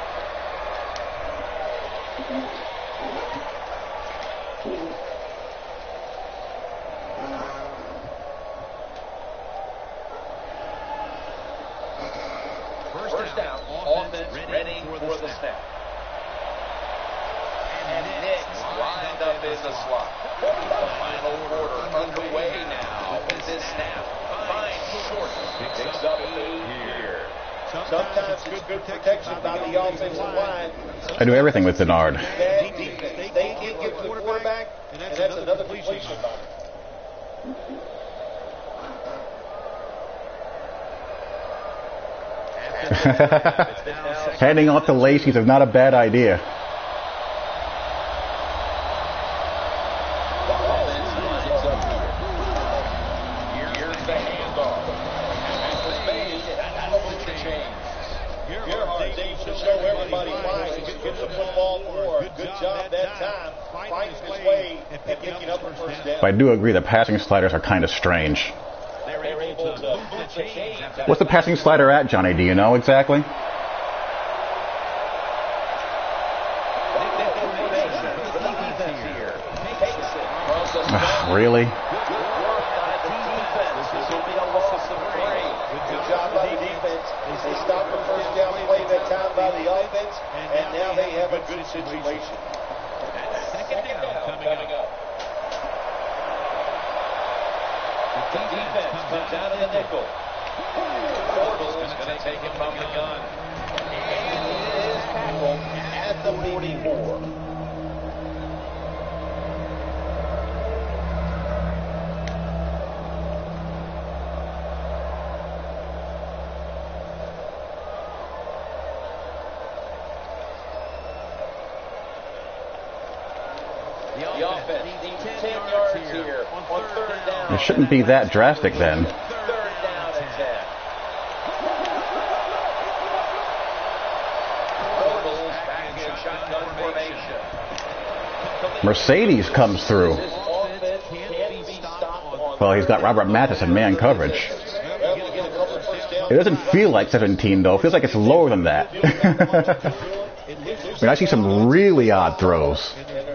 Speaker 3: First down, offense ready for the snap. And Nix lined up in the slot. The final quarter underway now with this snap. Finds short. Picks up 8 here.
Speaker 2: Sometimes it's good protection by the offensive line.
Speaker 4: I do everything with Denard.
Speaker 2: Bad defense. They can't get to the quarterback, and that's another completion.
Speaker 4: Handing off to Lacey's is not a bad idea.
Speaker 3: Here's the handoff. That was made. That opens the chains.
Speaker 2: Gerhard's able to show everybody why he can get the football more. Good job that time, fighting his way and picking up a first down.
Speaker 4: But I do agree that passing sliders are kind of strange.
Speaker 3: They're able to move the chains.
Speaker 4: What's the passing slider at, Johnny? Do you know exactly? Really?
Speaker 3: Good work by the defense. This will be a loss of 3.
Speaker 2: Good job by the defense. They stopped the first down play that time by the offense, and now they have a good situation.
Speaker 3: Second down coming up. The defense comes out of the nickel. Bortles is going to take it from the gun. And it is tackled at the 44. The offense needs 10 yards here on third down.
Speaker 4: It shouldn't be that drastic then.
Speaker 3: Third down and 10. Bortles back in shotgun formation.
Speaker 4: Mercedes comes through.
Speaker 3: This offense can't be stopped on
Speaker 4: Well, he's got Robert Mathis in man coverage. It doesn't feel like 17, though. It feels like it's lower than that. I mean, I see some really odd throws.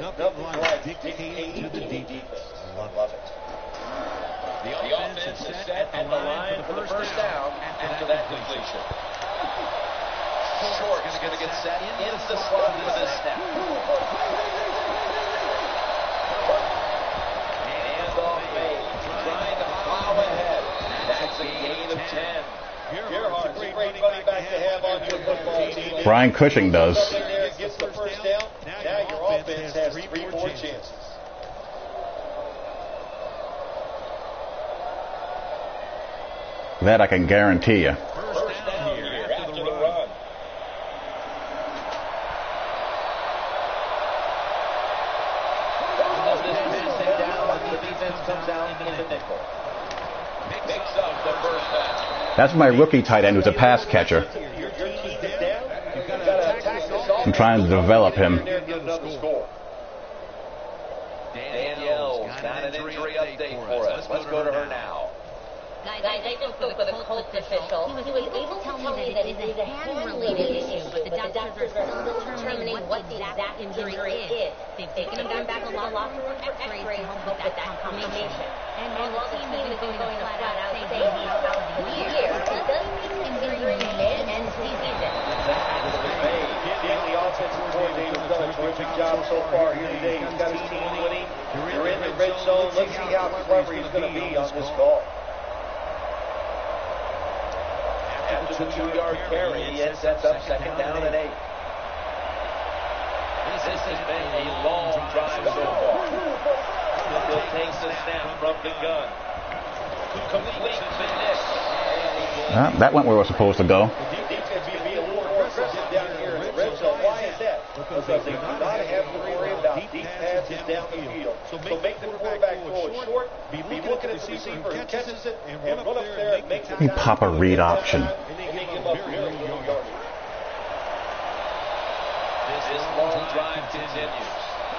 Speaker 3: The offense is set at the line for the first down after that completion. Short is going to get set in the slot for this snap. Handoff made. Trying to plow ahead. That's a gain of 10.
Speaker 2: Gerhard's a great running back to have on your football team.
Speaker 4: Brian Cushing does.
Speaker 2: Goes in there and gets the first down. Now your offense has 3 more chances.
Speaker 4: That I can guarantee you.
Speaker 3: First down here after the run. As this passing down, the defense comes out in the nickel. Picks up the first down.
Speaker 4: That's my rookie tight end who's a pass catcher.
Speaker 2: Your team is down. You've got to attack this offense.
Speaker 4: I'm trying to develop him.
Speaker 2: Get another score.
Speaker 3: Danielle's got an injury update for us. Let's go to her now.
Speaker 5: Guys, I spoke with the Colts official. He was able to tell me that it is a hand-related issue, but the doctors are still determining what the exact injury is. They've taken him back to the locker room for x-rays to help with that confirmation. And while the team is going to flat out say he's out of the year, it does mean injury may end season.
Speaker 2: The offensive coordinator has done a terrific job so far here today. He's got his team winning. You're in the red zone. Let's see how clever he's going to be on this call.
Speaker 3: After the 2-yard carry, it sets up second down and 8. This has been a long drive so far. Still takes the snap from the gun. Complete to Nick.
Speaker 4: That went where it was supposed to go.
Speaker 3: Defense can be a little more aggressive down here in the red zone. Why is that? Because they do not have to worry about deep passes down the field. So make the quarterback throw it short. Be looking at the receiver who catches it and run up there and make the
Speaker 4: Let me pop a read option.
Speaker 3: and they give up very little yardage. This long drive continues.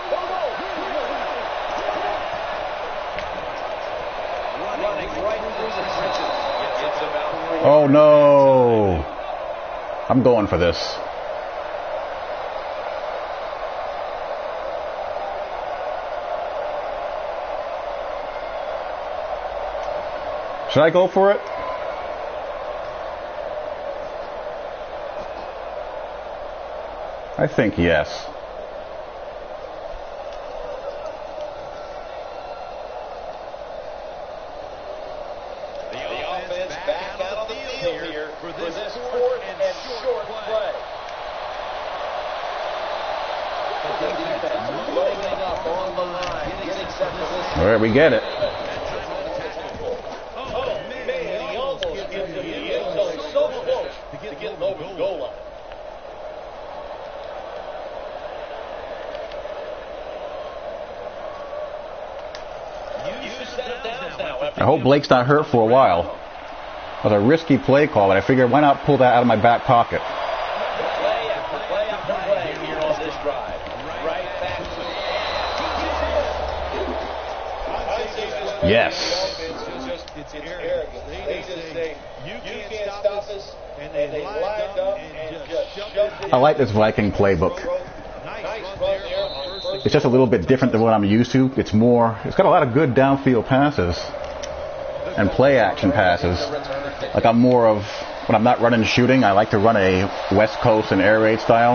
Speaker 3: Running right through the trenches. It's about 4.
Speaker 4: Oh no! I'm going for this. Should I go for it? I think yes.
Speaker 3: The offense back out on the field here for this 4th and short play. The defense loading up on the line, getting set for this.
Speaker 4: All right, we get it.
Speaker 3: Oh man, he almost gets to the end zone, so close to getting over the goal line. You set him down now.
Speaker 4: I hope Blake's not hurt for a while. It was a risky play call, but I figured why not pull that out of my back pocket?
Speaker 3: Play after play after play here on this drive. Right back to
Speaker 4: Yes.
Speaker 3: it's arrogant. They just say, you can't stop us, and they lined up and just shoved it.
Speaker 4: I like this Viking playbook.
Speaker 3: Nice run there on first.
Speaker 4: It's just a little bit different than what I'm used to. It's got a lot of good downfield passes and play action passes. Like I'm more of, when I'm not running shooting, I like to run a West Coast and air raid style.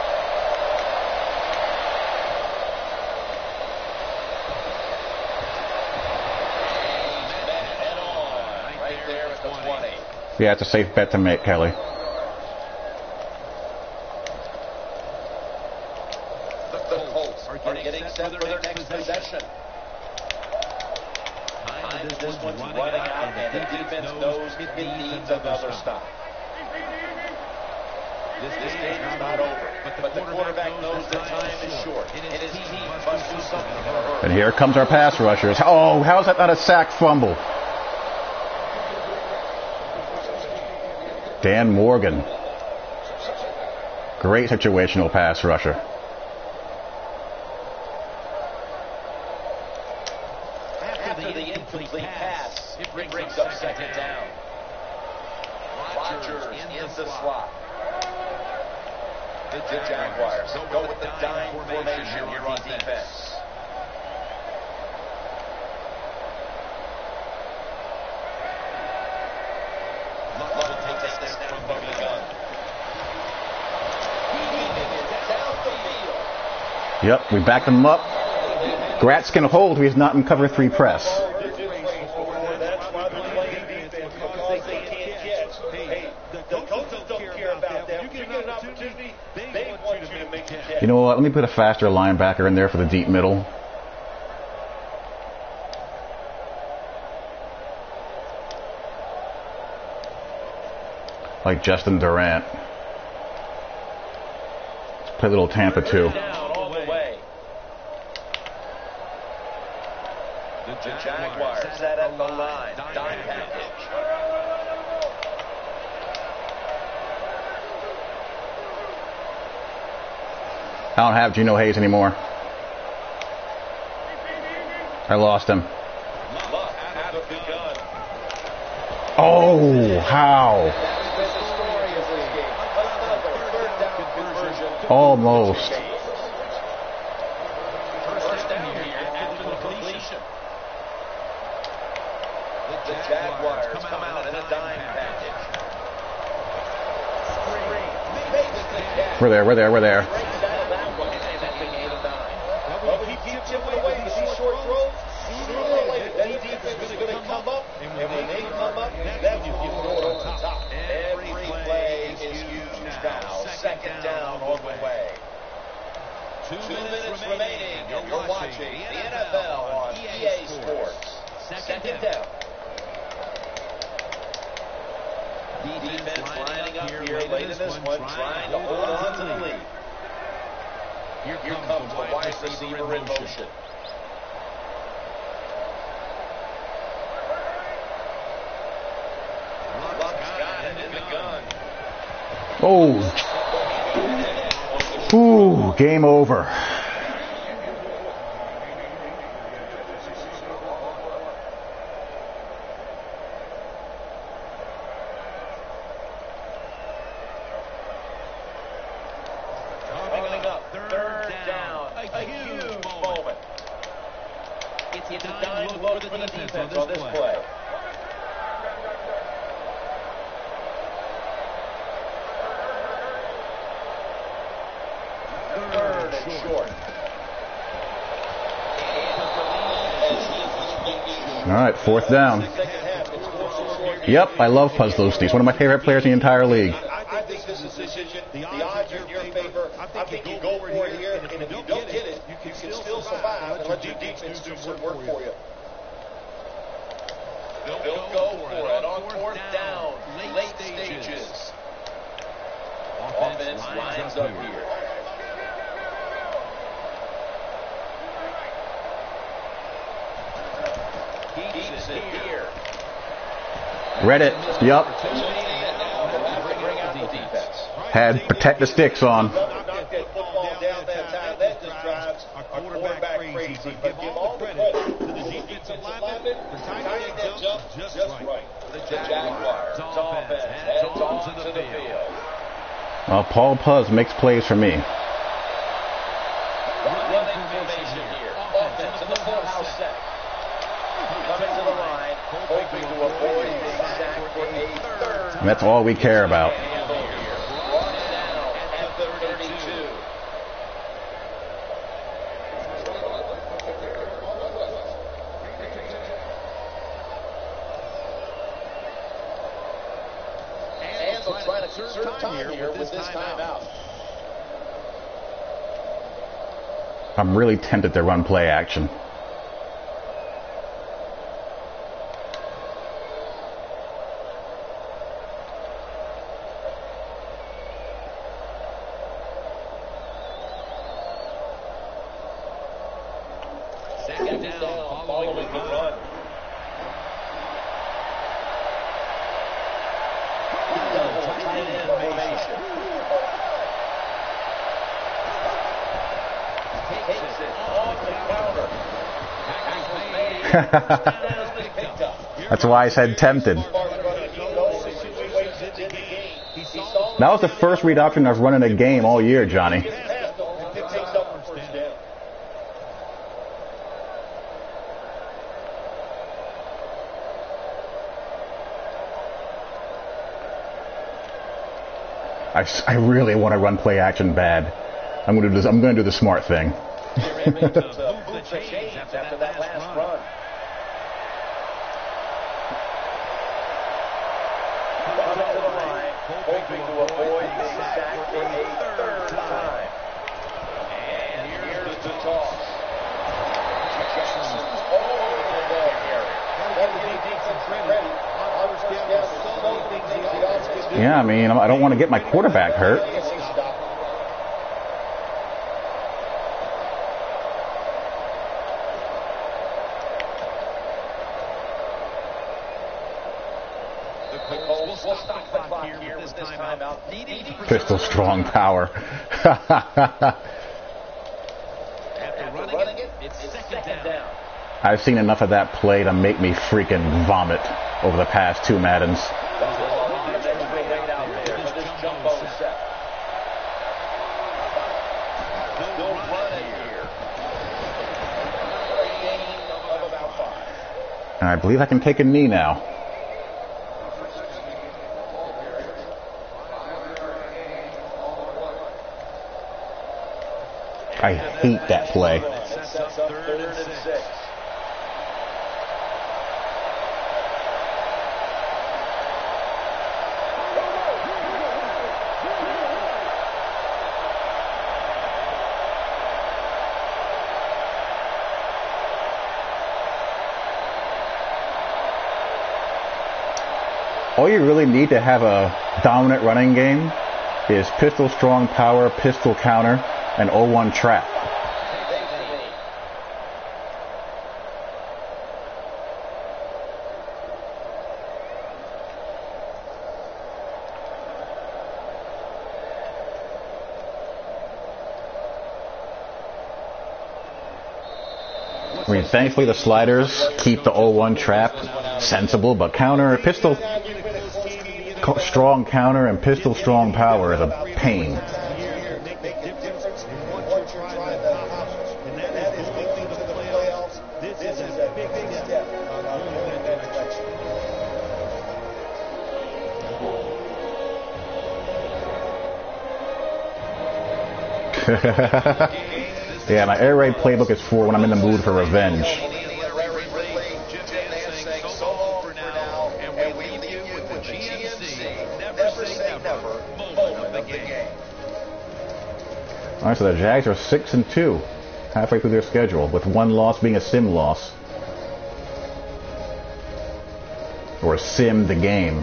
Speaker 3: Right there at the 20.
Speaker 4: Yeah, it's a safe bet to make, Kelly.
Speaker 3: The Colts are getting set for their next possession. Time this one's running out, and the defense knows it needs another stop. This game is not over, but the quarterback knows the time is short, and his team must do something in a hurry.
Speaker 4: And here comes our pass rushers. Oh, how is that not a sack fumble? Dan Morgan. Great situational pass rusher.
Speaker 3: After the incomplete pass, it brings up second down. Rodgers in the slot. The Jaguars go with the dime formation here on defense. Love takes the snap from the gun. Down the field.
Speaker 4: Yep, we backed him up. Gratz can hold, he's not in cover 3 press.
Speaker 3: That's why they're playing defense, because they can't catch. Hey, the coaches don't care about that. When you get an opportunity, they want you to make the catch.
Speaker 4: You know what, let me put a faster linebacker in there for the deep middle. Like Justin Durant. Let's play a little Tampa too.
Speaker 3: Down all the way. The Jaguars set at the line. Dime package.
Speaker 4: I don't have Geno Hayes anymore. I lost him.
Speaker 3: Luck out of the gun.
Speaker 4: Oh, how?
Speaker 3: That's been the story of this game. Another third down conversion.
Speaker 4: Almost.
Speaker 3: First down here after the completion. The Jaguars come out in a dime package.
Speaker 4: We're there.
Speaker 3: Breaks out of that one, and that's a gain of 9. Well, when he keeps chipping away these short throws, sooner or later that defense is going to come up, and when they come up, that's when you throw it over the top. Every play is huge now. Second down on the way. 2 minutes remaining, and you're watching the NFL on EA Sports. Second down. Defense lining up here late in this one, trying to hold on to the lead. Here comes the wide receiver in motion. Luck's got it in the gun.
Speaker 4: Oh. Ooh, game over.
Speaker 3: Coming up, third down. A huge moment. It's a dime look for the defense on this play. Third and short.
Speaker 4: All right, fourth down. Yep, I love Puzzlowski. He's one of my favorite players in the entire league.
Speaker 3: I think this decision, the odds are in your favor. I think you go for it here, and if you don't get it, you can still survive and let your defense do some work for you. They'll go for it on fourth down, late stages. Offense lines up here. Keeps it here.
Speaker 4: Read it. Yep.
Speaker 3: Bring out the defense.
Speaker 4: Had protect the sticks on.
Speaker 3: Knock that football down that time. That just drives our quarterback crazy. But give all the credit to the defensive lineman for timing that jump just right. The Jaguars offense heads on to the field.
Speaker 4: Paul Puz makes plays for me.
Speaker 3: Running formation here. Offense in the full house set. Coming to the line, hoping to avoid being sacked for a third.
Speaker 4: And that's all we care about.
Speaker 3: Brought down at the 32. And they'll try to conserve time here with this timeout.
Speaker 4: I'm really tempted to run play action.
Speaker 3: Second down following the run. Double tight end formation. Takes it off the counter.
Speaker 4: That's why I said tempted. That was the first read option I've run in a game all year, Johnny. I really want to run play action bad. I'm going to do the smart thing.
Speaker 3: After that last run. Coming to the line, hoping to avoid being sacked for a third time. And here's the toss. Jackson's all over the ball carrier. That would be defensive credit.
Speaker 4: Yeah, I mean, I don't want to get my quarterback hurt. Pistol strong power.
Speaker 3: After running it, it's second down.
Speaker 4: I've seen enough of that play to make me freaking vomit over the past two Maddens. And I believe I can take a knee now. I hate that play.
Speaker 3: Third and 6.
Speaker 4: All you really need to have a dominant running game is pistol strong power, pistol counter, and 0-1 trap. I mean, thankfully the sliders keep the 0-1 trap sensible, but counter, pistol, strong counter and pistol strong power is a pain. Yeah, my air raid playbook is for when I'm in the mood for revenge. Alright, so the Jags are 6-2, halfway through their schedule, with one loss being a sim loss. Or sim the game.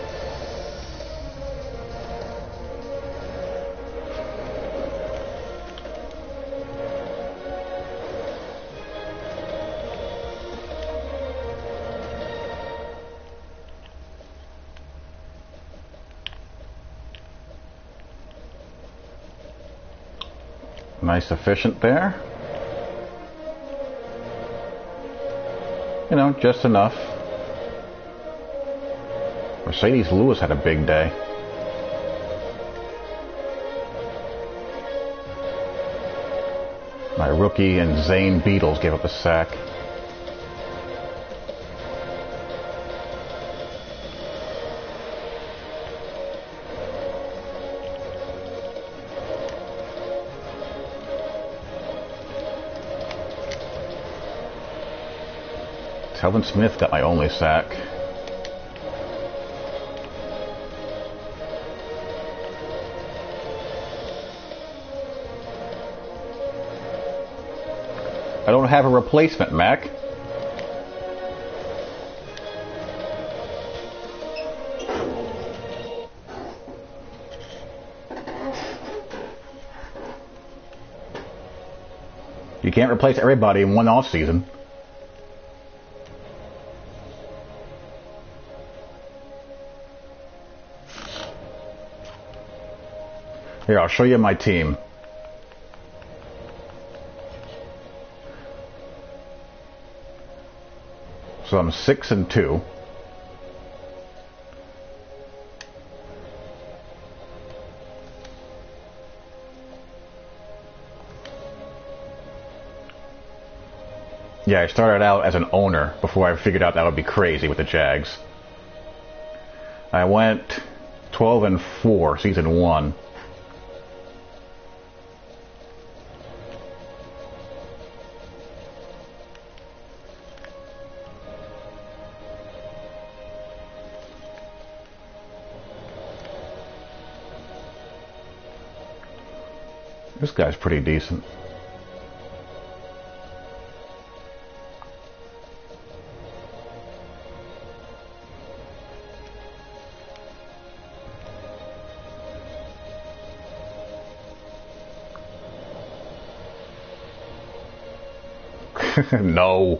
Speaker 4: Nice efficient there. You know, just enough. Mercedes Lewis had a big day. My rookie and Zane Beatles gave up a sack. Telvin Smith got my only sack. I don't have a replacement, Mac. You can't replace everybody in one off season. Here, I'll show you my team. So I'm 6-2. Yeah, I started out as an owner before I figured out that would be crazy with the Jags. I went 12-4 season 1. This guy's pretty decent. No.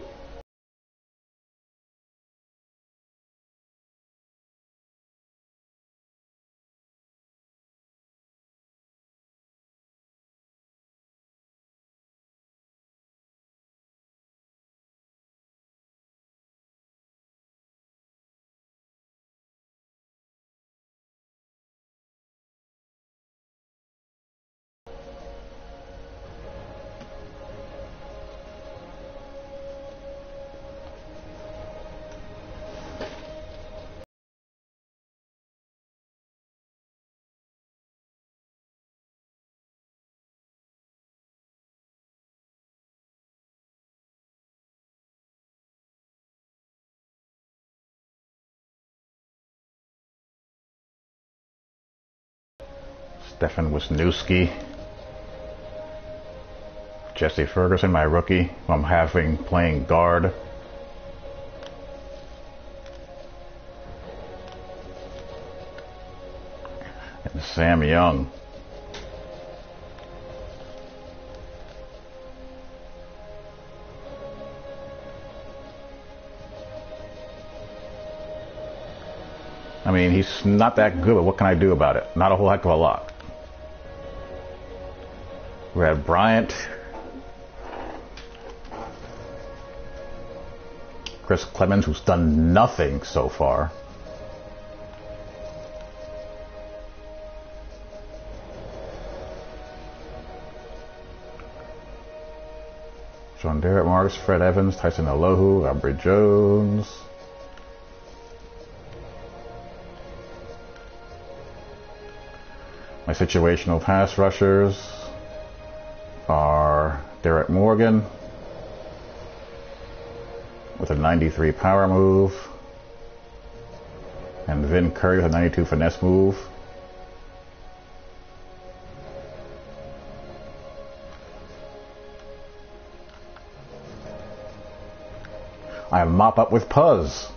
Speaker 4: Stefan Wisniewski. Jesse Ferguson, my rookie, who I'm having playing guard. Sam Young. I mean, he's not that good, but what can I do about it? Not a whole heck of a lot. We had Bryant, Chris Clemens, who's done nothing so far. Sean Derek Marks, Fred Evans, Tyson Alohu, Aubrey Jones. My situational pass rushers are Derek Morgan with a 93 power move and Vin Curry with a 92 finesse move. I mop up with Puzz.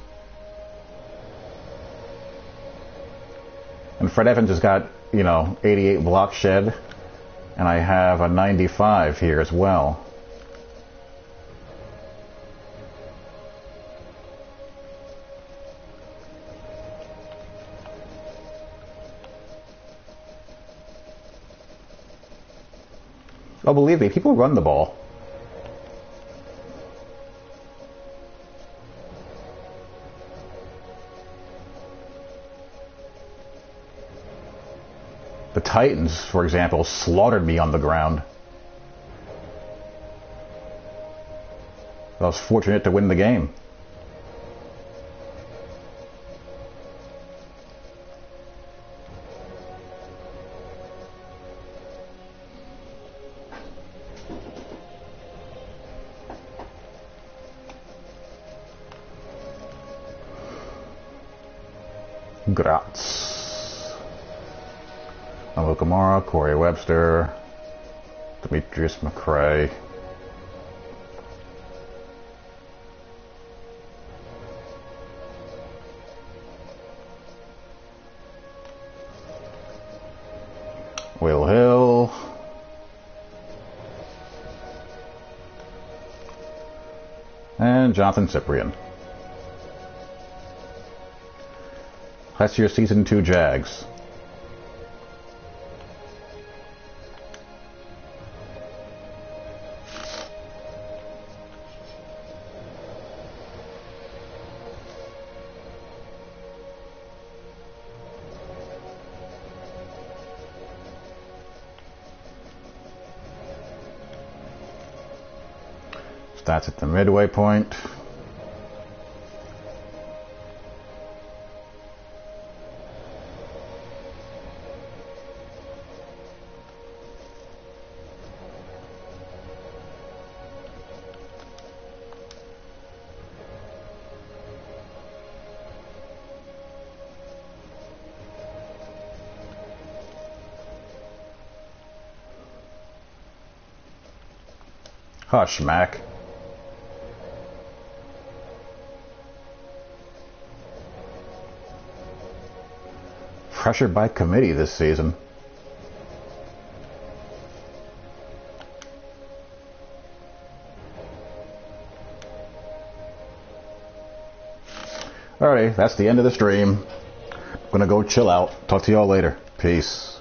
Speaker 4: And Fred Evans has got, 88 block shed. And I have a 95 here as well. Oh, believe me, people run the ball. The Titans, for example, slaughtered me on the ground. I was fortunate to win the game. Graz. Alvin Kamara, Corey Webster, Demetrius McCray. Will Hill. And Jonathan Cyprian. That's your Season 2 Jags. Stats at the midway point. Hush, Mac. Pressured by committee this season. Alrighty, that's the end of the stream. I'm gonna go chill out. Talk to y'all later. Peace.